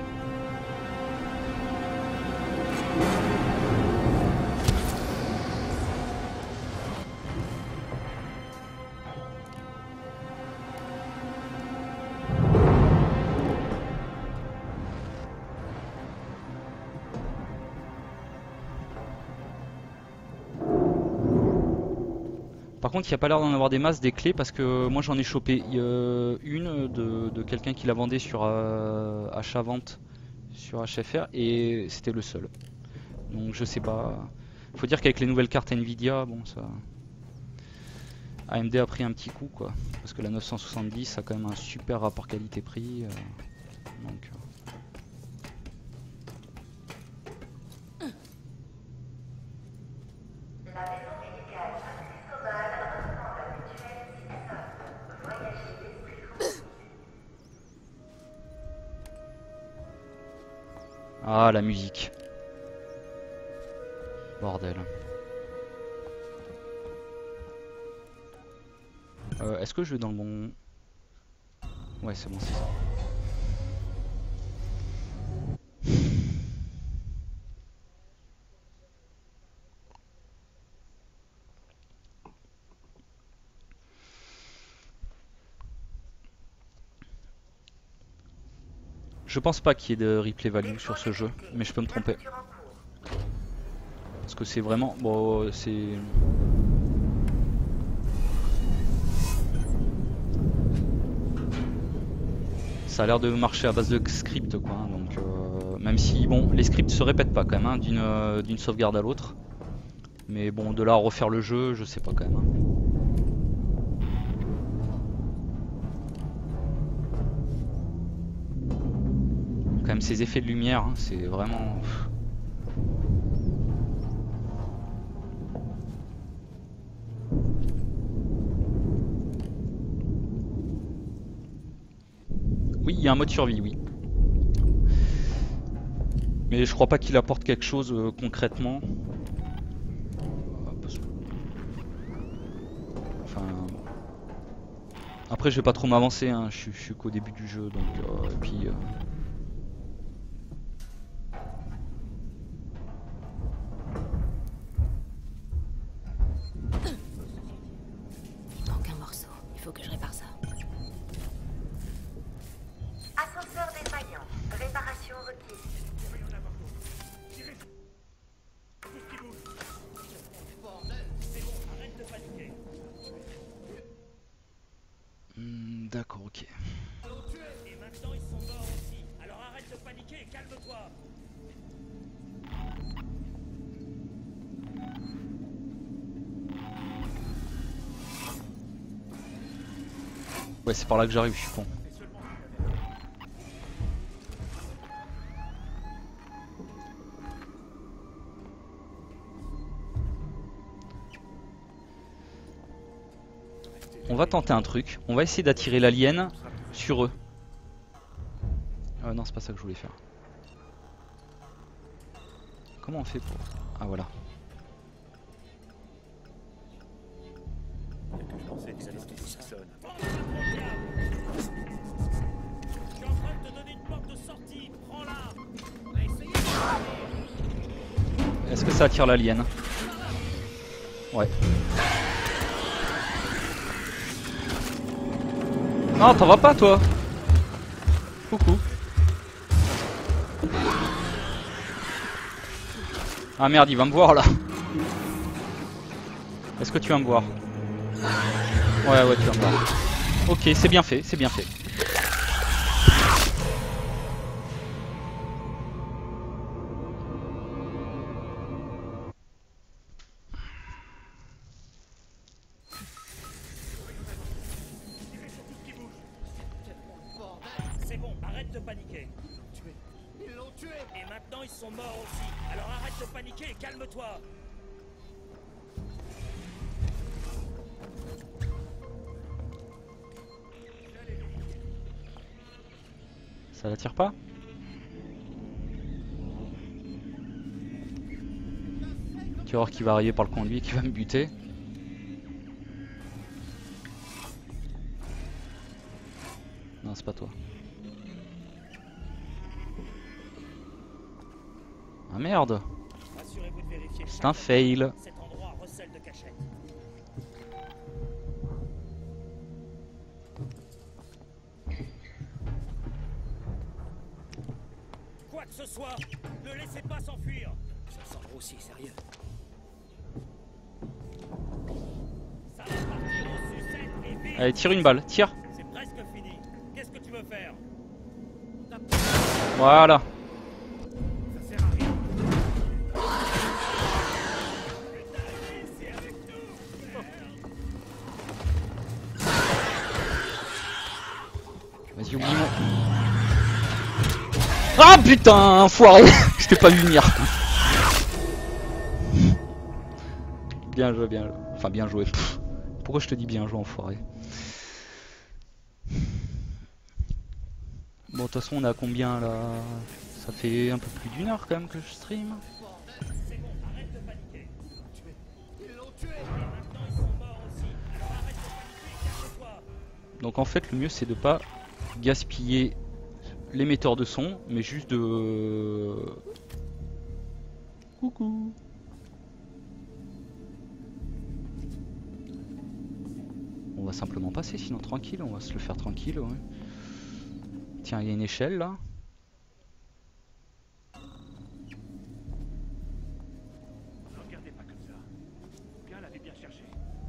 Par contre, il n'y a pas l'air d'en avoir des masses, des clés, parce que moi j'en ai chopé euh, une de, de quelqu'un qui la vendait sur euh, achat-vente sur H F R et c'était le seul. Donc je sais pas. Faut dire qu'avec les nouvelles cartes Nvidia, bon ça. A M D a pris un petit coup quoi. Parce que la neuf cent soixante-dix a quand même un super rapport qualité-prix. Euh, donc... Euh... Ah, la musique. Bordel. Euh, Est-ce que je vais dans le bon... Ouais, c'est bon, c'est ça. Je pense pas qu'il y ait de replay value sur ce jeu, mais je peux me tromper. Parce que c'est vraiment... Bon, c'est... Ça a l'air de marcher à base de script quoi, hein, donc euh, même si bon, les scripts se répètent pas quand même hein, d'une euh, d'une sauvegarde à l'autre. Mais bon, de là à refaire le jeu, je sais pas quand même. Hein. Quand même ces effets de lumière, hein, c'est vraiment... Oui, il y a un mode survie, oui. Mais je crois pas qu'il apporte quelque chose euh, concrètement. Enfin... Après je vais pas trop m'avancer, hein. je, je suis qu'au début du jeu, donc... Euh, et puis... Euh... Il manque un morceau, il faut que je répare ça. Ascenseur défaillant. Réparation requise. Hmm, d'accord, ok. Et maintenant ils sont morts aussi. Alors arrête de paniquer et calme-toi. Ouais, c'est par là que j'arrive, je suis con. On va tenter un truc, on va essayer d'attirer l'alien sur eux. Ah non, c'est pas ça que je voulais faire. Comment on fait pour... Ah voilà. Est-ce que ça attire l'alien? Ouais. Non, t'en vas pas toi. Coucou. Ah merde, il va me voir là. Est-ce que tu vas me voir? Ouais, ouais, tu vas me voir. Ok, c'est bien fait, c'est bien fait. C'est bon, arrête de paniquer. Ils l'ont tué. Et maintenant ils sont morts aussi. Alors arrête de paniquer et calme-toi. Ça l'attire pas? Tu vas voir qu'il va arriver par le conduit et qu'il va me buter. Non, c'est pas toi. Ah merde! C'est un fail. Cet endroit recèle de cachette. Quoi que ce soit, ne laissez pas s'enfuir. Ça sent aussi sérieux. Ça va partir en sucette et vite. Allez, tire une balle, tire. C'est presque fini. Qu'est-ce que tu veux faire? Voilà. Ça sert à rien. Vas-y, oublie-moi. Ah putain, enfoiré. Je t'ai pas vu venir. Bien joué, bien joué. Enfin, bien joué. Pff. Pourquoi je te dis bien joué, enfoiré? Bon, de toute façon, on est à combien là? Ça fait un peu plus d'une heure quand même que je stream. C'est bon, arrête de paniquer. Ils l'ont tué. Et maintenant ils sont morts aussi. Alors arrête de paniquer, calme-toi. Donc en fait, le mieux c'est de pas gaspiller l'émetteur de son, mais juste de... Coucou. On va simplement passer, sinon tranquille, on va se le faire tranquille. Ouais. Tiens, il y a une échelle là. Ne regardez pas comme ça. Bien l'avait bien cherché.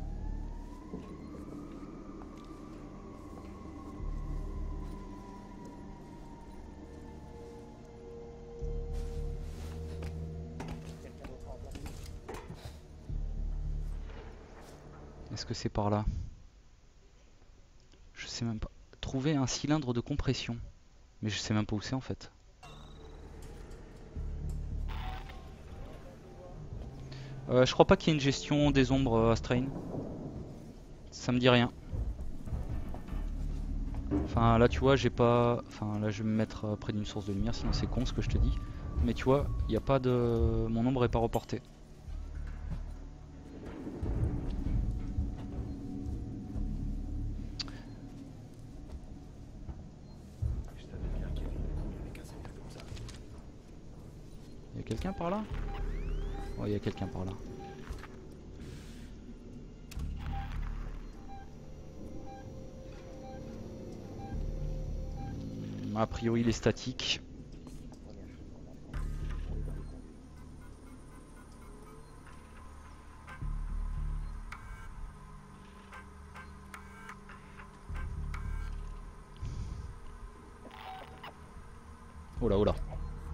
Est-ce que c'est par là? Je sais même pas. Trouver un cylindre de compression. Mais je sais même pas où c'est en fait. Euh, je crois pas qu'il y ait une gestion des ombres euh, à Strain. Ça me dit rien. Enfin là tu vois j'ai pas... Enfin là je vais me mettre euh, près d'une source de lumière, sinon c'est con ce que je te dis. Mais tu vois, il n'y a pas de... Mon ombre est pas reportée. Il y a quelqu'un par là? Oh, il y a quelqu'un par là. A priori il est statique. Oh là, oh là.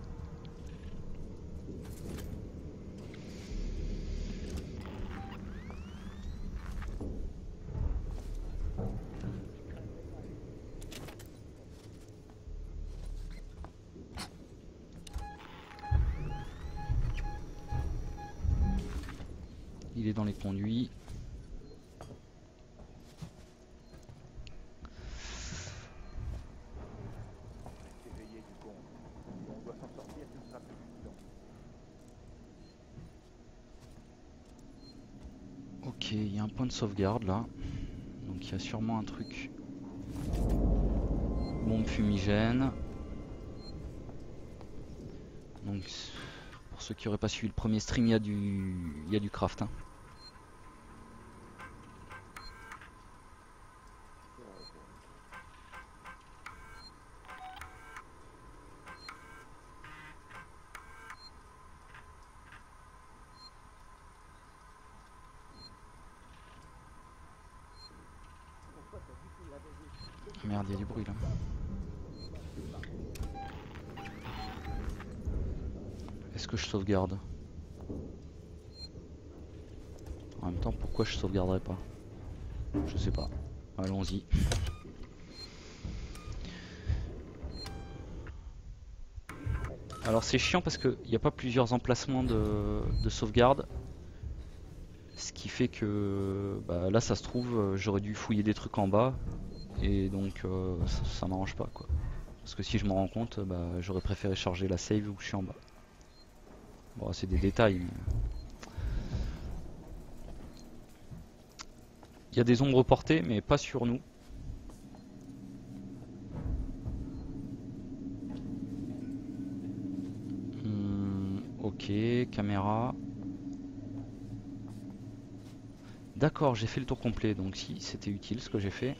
Il est dans les conduits. Ok, il y a un point de sauvegarde là. Donc il y a sûrement un truc. Bombe fumigène. Donc pour ceux qui n'auraient pas suivi le premier stream, il y a du, il y a du craft. Hein. Merde, il y a du bruit là. Est-ce que je sauvegarde? En même temps, pourquoi je sauvegarderais pas? Je sais pas. Allons-y. Alors c'est chiant parce qu'il n'y a pas plusieurs emplacements de, de sauvegarde. Ce qui fait que bah, là ça se trouve j'aurais dû fouiller des trucs en bas. Et donc euh, ça, ça m'arrange pas quoi. Parce que si je me rends compte, bah, j'aurais préféré charger la save où je suis en bas. Bon c'est des détails. Mais... il y a des ombres portées mais pas sur nous. Hum, ok, caméra. D'accord, j'ai fait le tour complet, donc si c'était utile ce que j'ai fait.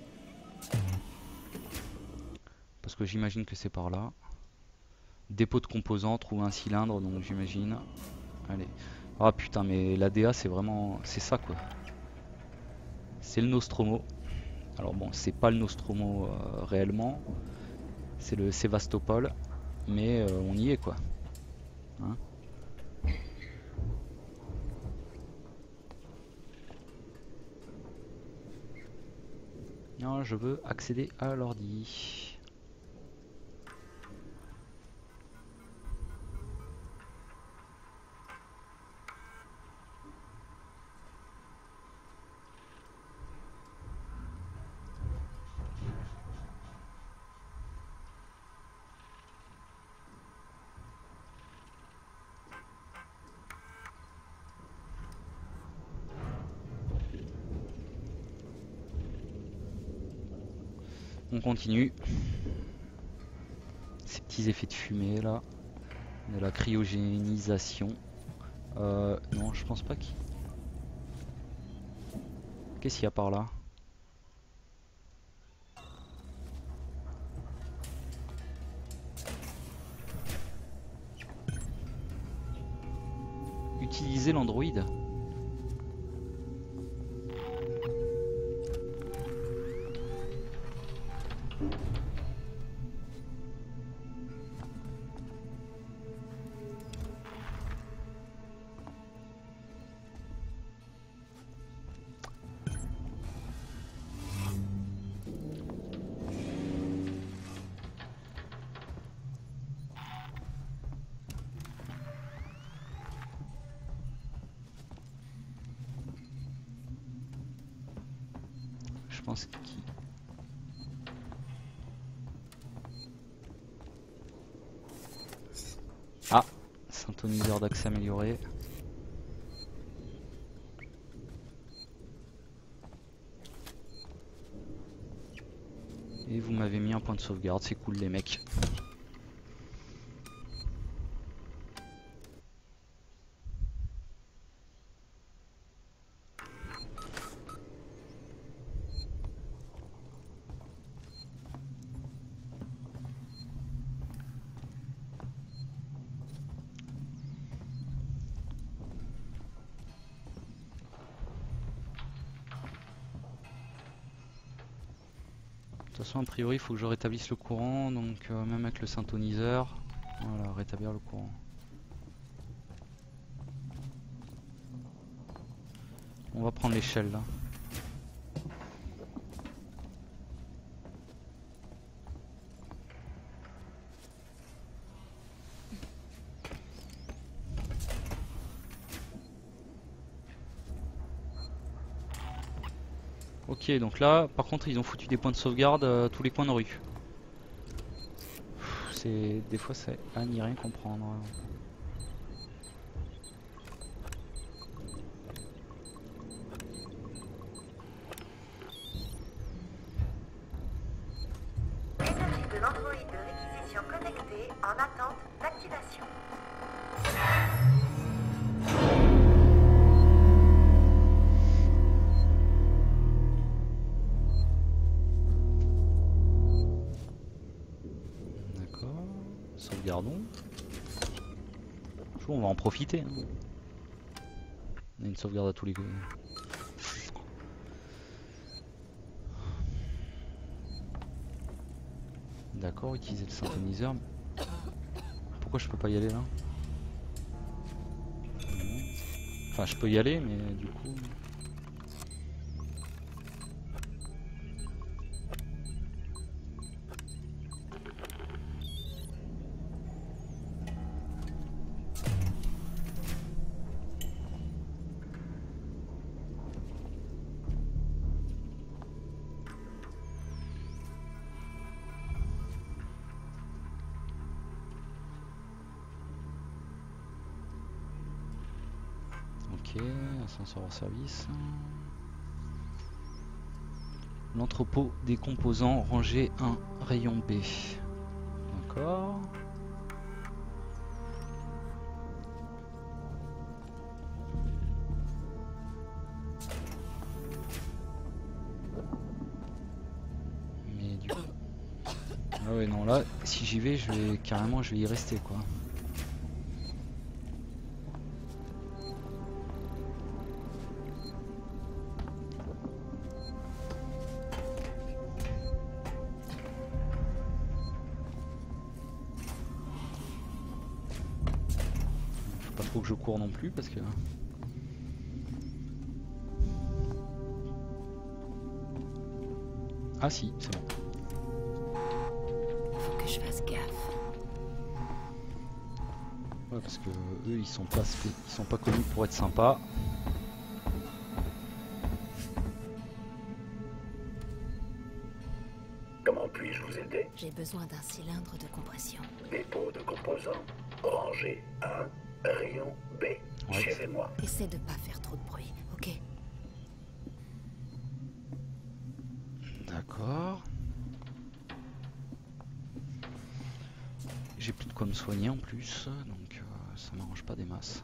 Parce que j'imagine que c'est par là. Dépôt de composants, trouver un cylindre, donc j'imagine. Allez. Ah putain, mais l'A D A c'est vraiment... c'est ça quoi. C'est le Nostromo. Alors bon, c'est pas le Nostromo euh, réellement. C'est le Sévastopol. Mais euh, on y est quoi. Hein ? Non, je veux accéder à l'ordi. On continue. Ces petits effets de fumée là. De la cryogénisation. Euh, non, je pense pas qu'il... Qu'est-ce qu'il y a par là? Utiliser l'Android. Je pense qu'il... Ah, synthoniseur d'accès amélioré. Et vous m'avez mis un point de sauvegarde, c'est cool les mecs. De toute façon, a priori, il faut que je rétablisse le courant, donc euh, même avec le synthoniseur, voilà, rétablir le courant. On va prendre l'échelle là. Ok, donc là, par contre, ils ont foutu des points de sauvegarde à tous les coins de rue. C'est des fois, c'est à n'y rien comprendre. Messager de l'Android de réquisition connecté en attente d'activation. Sauvegardons. On va en profiter. Hein. On a une sauvegarde à tous les coups. D'accord, utiliser le synthoniseur. Pourquoi je peux pas y aller là? Enfin, je peux y aller, mais du coup. Ok, ascenseur hors service. L'entrepôt des composants, rangée un, rayon B. D'accord. Mais du coup... Ah ouais non là, si j'y vais, je vais carrément je vais y rester quoi. Faut que je cours non plus parce que Ah si, c'est bon. Faut que je fasse gaffe. Ouais, parce que eux ils sont pas spé- ils sont pas connus pour être sympas. Comment puis-je vous aider? J'ai besoin d'un cylindre de compression. Dépôt de composants. Rangée un, rayon B. Ouais. Suivez-moi. Essaie de pas faire trop de bruit, ok? D'accord. J'ai plus de quoi me soigner en plus, donc euh, ça m'arrange pas des masses.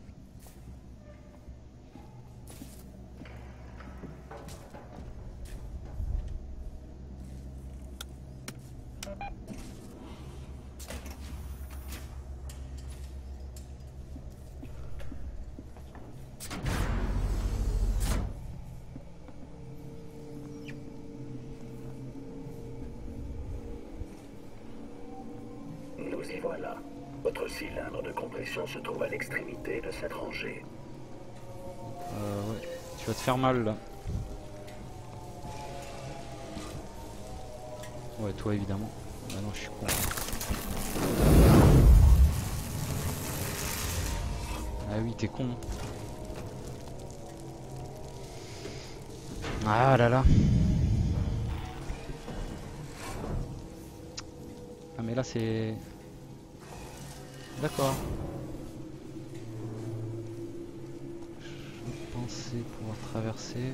Nous y voilà. Votre cylindre de compression se trouve à l'extrémité de cette rangée. Euh, ouais. Tu vas te faire mal là. Ouais, toi évidemment. Ah non, je suis con. Ah oui, t'es con. Ah là là. Ah mais là c'est... D'accord. Je pensais pouvoir traverser.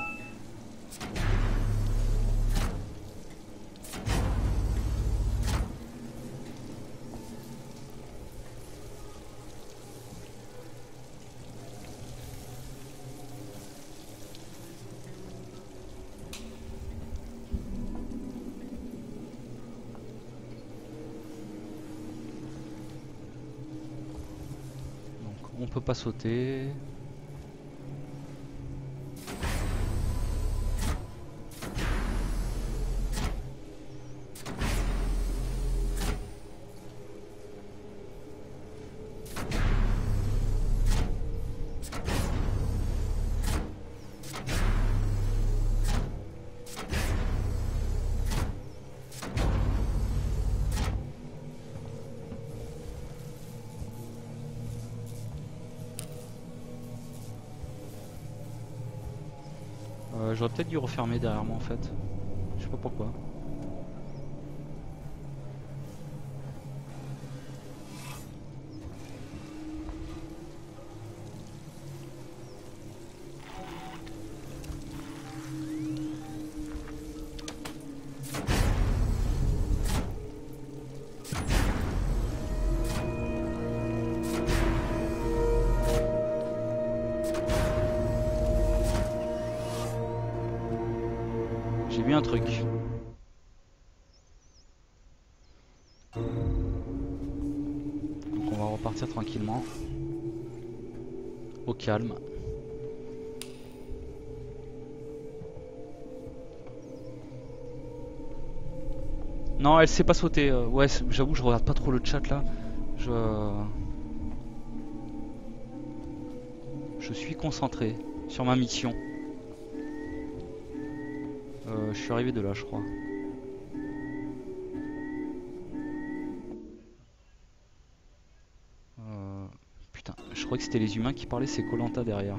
On peut pas sauter. Euh, J'aurais peut-être dû refermer derrière moi en fait. Je sais pas pourquoi. J'ai vu un truc. Donc on va repartir tranquillement. Au calme. Non, elle sait pas sauter. euh, Ouais, c'est- j'avoue, je regarde pas trop le chat là. Je... Je suis concentré sur ma mission. Euh, je suis arrivé de là, je crois. Euh, Putain, je crois que c'était les humains qui parlaient, c'est Koh Lanta derrière.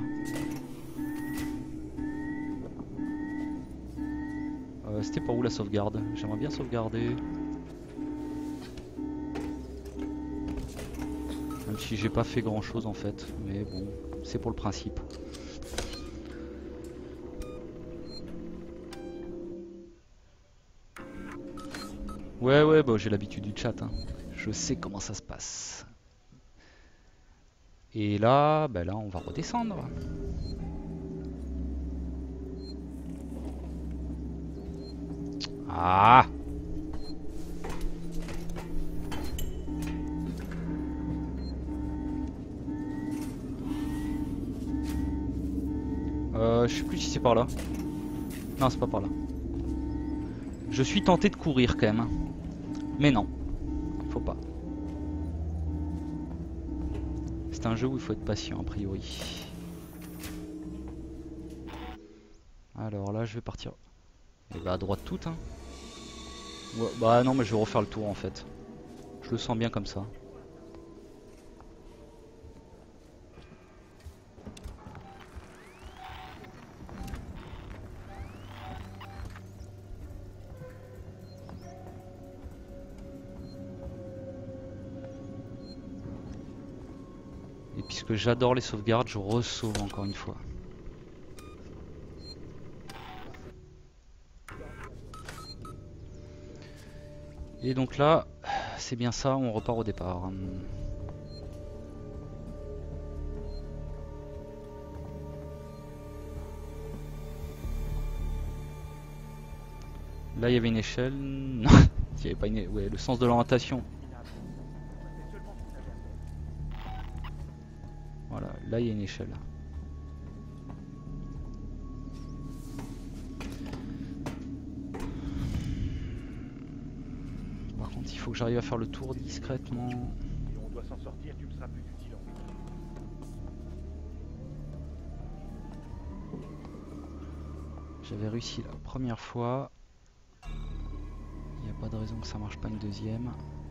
Euh, c'était par où la sauvegarde? J'aimerais bien sauvegarder. Même si j'ai pas fait grand chose en fait, mais bon, c'est pour le principe. Ouais ouais bah j'ai l'habitude du chat, hein. Je sais comment ça se passe. Et là, bah là on va redescendre. Ah! Euh, je sais plus si c'est par là. Non, c'est pas par là. Je suis tenté de courir quand même, hein. Mais non, faut pas. C'est un jeu où il faut être patient a priori. Alors là je vais partir Et bah à droite toute hein. Ouais, bah non mais je vais refaire le tour en fait. Je le sens bien comme ça. Et puisque j'adore les sauvegardes, je re-sauve encore une fois. Et donc là, c'est bien ça, on repart au départ. Là, il y avait une échelle. Non, il n'y avait pas une. Ouais, le sens de l'orientation. Voilà, là, il y a une échelle. Par contre, il faut que j'arrive à faire le tour discrètement. Si on doit s'en sortir, tu me seras plus utile en fait. J'avais réussi la première fois. Il n'y a pas de raison que ça marche pas une deuxième.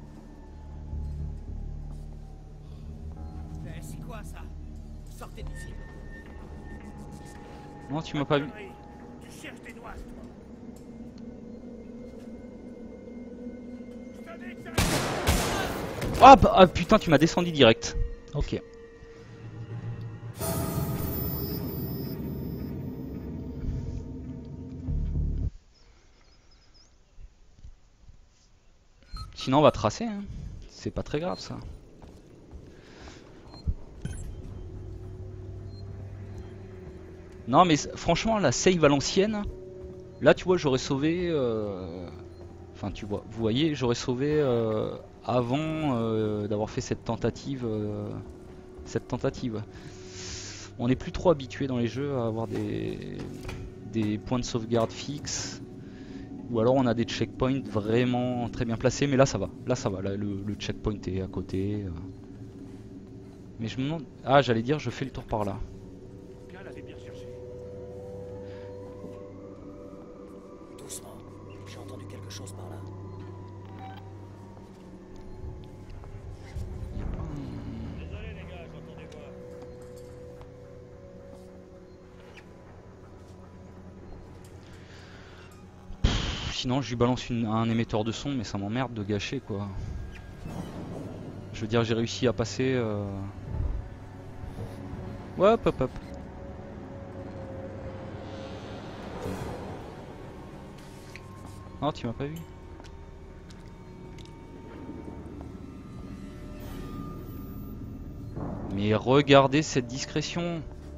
Eh, c'est quoi ça? Sortez d'ici. Non, tu m'as pas vu. Tu cherches des noises, toi. Je savais que ça allait- Ah, bah, ah, putain, tu m'as descendu direct. Ok. Sinon on va tracer, hein. C'est pas très grave ça. Non mais franchement la save à l'ancienne, là tu vois j'aurais sauvé, euh... enfin tu vois, vous voyez j'aurais sauvé euh, avant euh, d'avoir fait cette tentative, euh... cette tentative. On n'est plus trop habitué dans les jeux à avoir des, des points de sauvegarde fixes. Ou alors on a des checkpoints vraiment très bien placés, mais là ça va, là ça va, là, le, le checkpoint est à côté. Euh. Mais je me demande... Ah j'allais dire je fais le tour par là. Quelqu'un l'avait bien cherché. Doucement, j'ai entendu quelque chose par là. Y a pas un... Désolé les gars, j'entends des voix. Sinon je lui balance une, un émetteur de son, mais ça m'emmerde de gâcher quoi. Je veux dire j'ai réussi à passer... Euh... Ouais, hop hop hop. Non tu m'as pas vu. Mais regardez cette discrétion.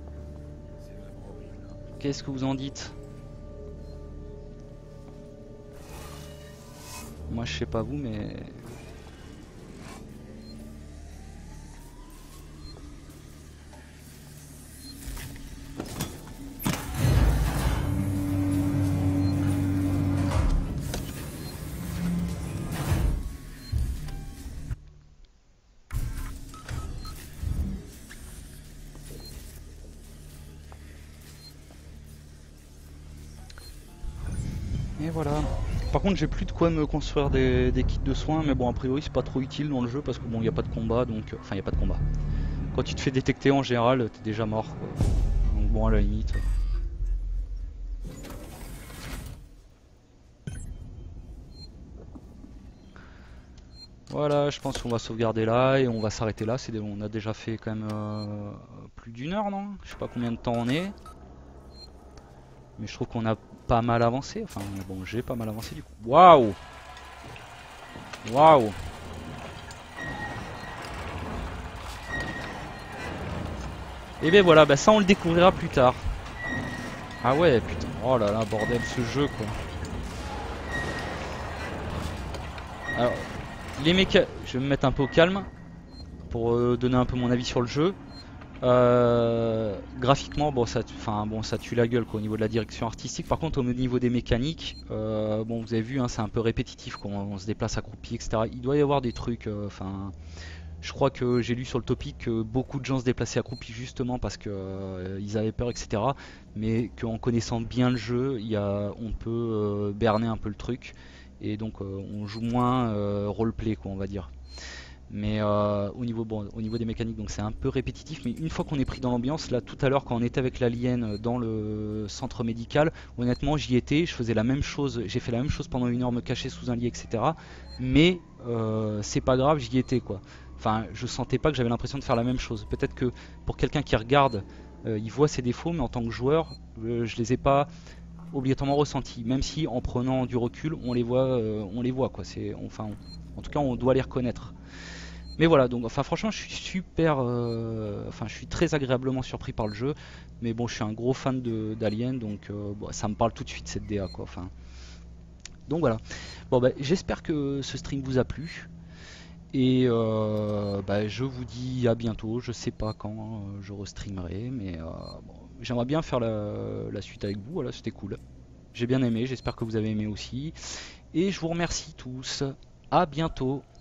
Qu'est-ce que vous en dites? Moi je sais pas vous mais... Et voilà. Par contre j'ai plus de quoi me construire des, des kits de soins, mais bon a priori c'est pas trop utile dans le jeu parce que bon il n'y a pas de combat, donc enfin il n'y a pas de combat. Quand tu te fais détecter en général t'es déjà mort quoi. Donc bon à la limite. Voilà, je pense qu'on va sauvegarder là et on va s'arrêter là. C'est on a déjà fait quand même euh, plus d'une heure non? Je sais pas combien de temps on est. Mais je trouve qu'on a pas mal avancé. Enfin bon j'ai pas mal avancé du coup. Waouh! Waouh! Et bien voilà, bah ça on le découvrira plus tard. Ah ouais putain, oh là là bordel ce jeu quoi. Alors les méca... je vais me mettre un peu au calme pour euh, donner un peu mon avis sur le jeu. Euh, graphiquement bon ça, enfin bon ça tue la gueule quoi, au niveau de la direction artistique. Par contre au niveau des mécaniques, euh, bon vous avez vu hein, c'est un peu répétitif quand on se déplace accroupi et cetera. Il doit y avoir des trucs, enfin. Euh, Je crois que j'ai lu sur le topic que beaucoup de gens se déplaçaient accroupis justement parce que euh, ils avaient peur, et cetera. Mais qu'en connaissant bien le jeu, il y a, on peut euh, berner un peu le truc. Et donc euh, on joue moins euh, roleplay, quoi, on va dire. Mais euh, au, niveau, bon, au niveau des mécaniques, donc c'est un peu répétitif. Mais une fois qu'on est pris dans l'ambiance, là tout à l'heure quand on était avec l'alien dans le centre médical, honnêtement j'y étais, je faisais la même chose, j'ai fait la même chose pendant une heure, me cacher sous un lit, et cetera. Mais euh, c'est pas grave, j'y étais quoi. Enfin, je sentais pas que j'avais l'impression de faire la même chose. Peut-être que pour quelqu'un qui regarde, euh, il voit ses défauts, mais en tant que joueur, euh, je les ai pas obligatoirement ressentis. Même si en prenant du recul, on les voit, euh, on les voit quoi. C'est, enfin, on, en tout cas, on doit les reconnaître. Mais voilà, donc, enfin, franchement, je suis super, euh, enfin, je suis très agréablement surpris par le jeu. Mais bon, je suis un gros fan de d'Alien, donc euh, bon, ça me parle tout de suite cette D A quoi. Enfin, donc voilà. Bon, bah, j'espère que ce stream vous a plu. Et euh, bah, je vous dis à bientôt, je sais pas quand euh, je restreamerai, mais euh, bon, j'aimerais bien faire la, la suite avec vous, voilà, c'était cool. J'ai bien aimé, j'espère que vous avez aimé aussi. Et je vous remercie tous, à bientôt.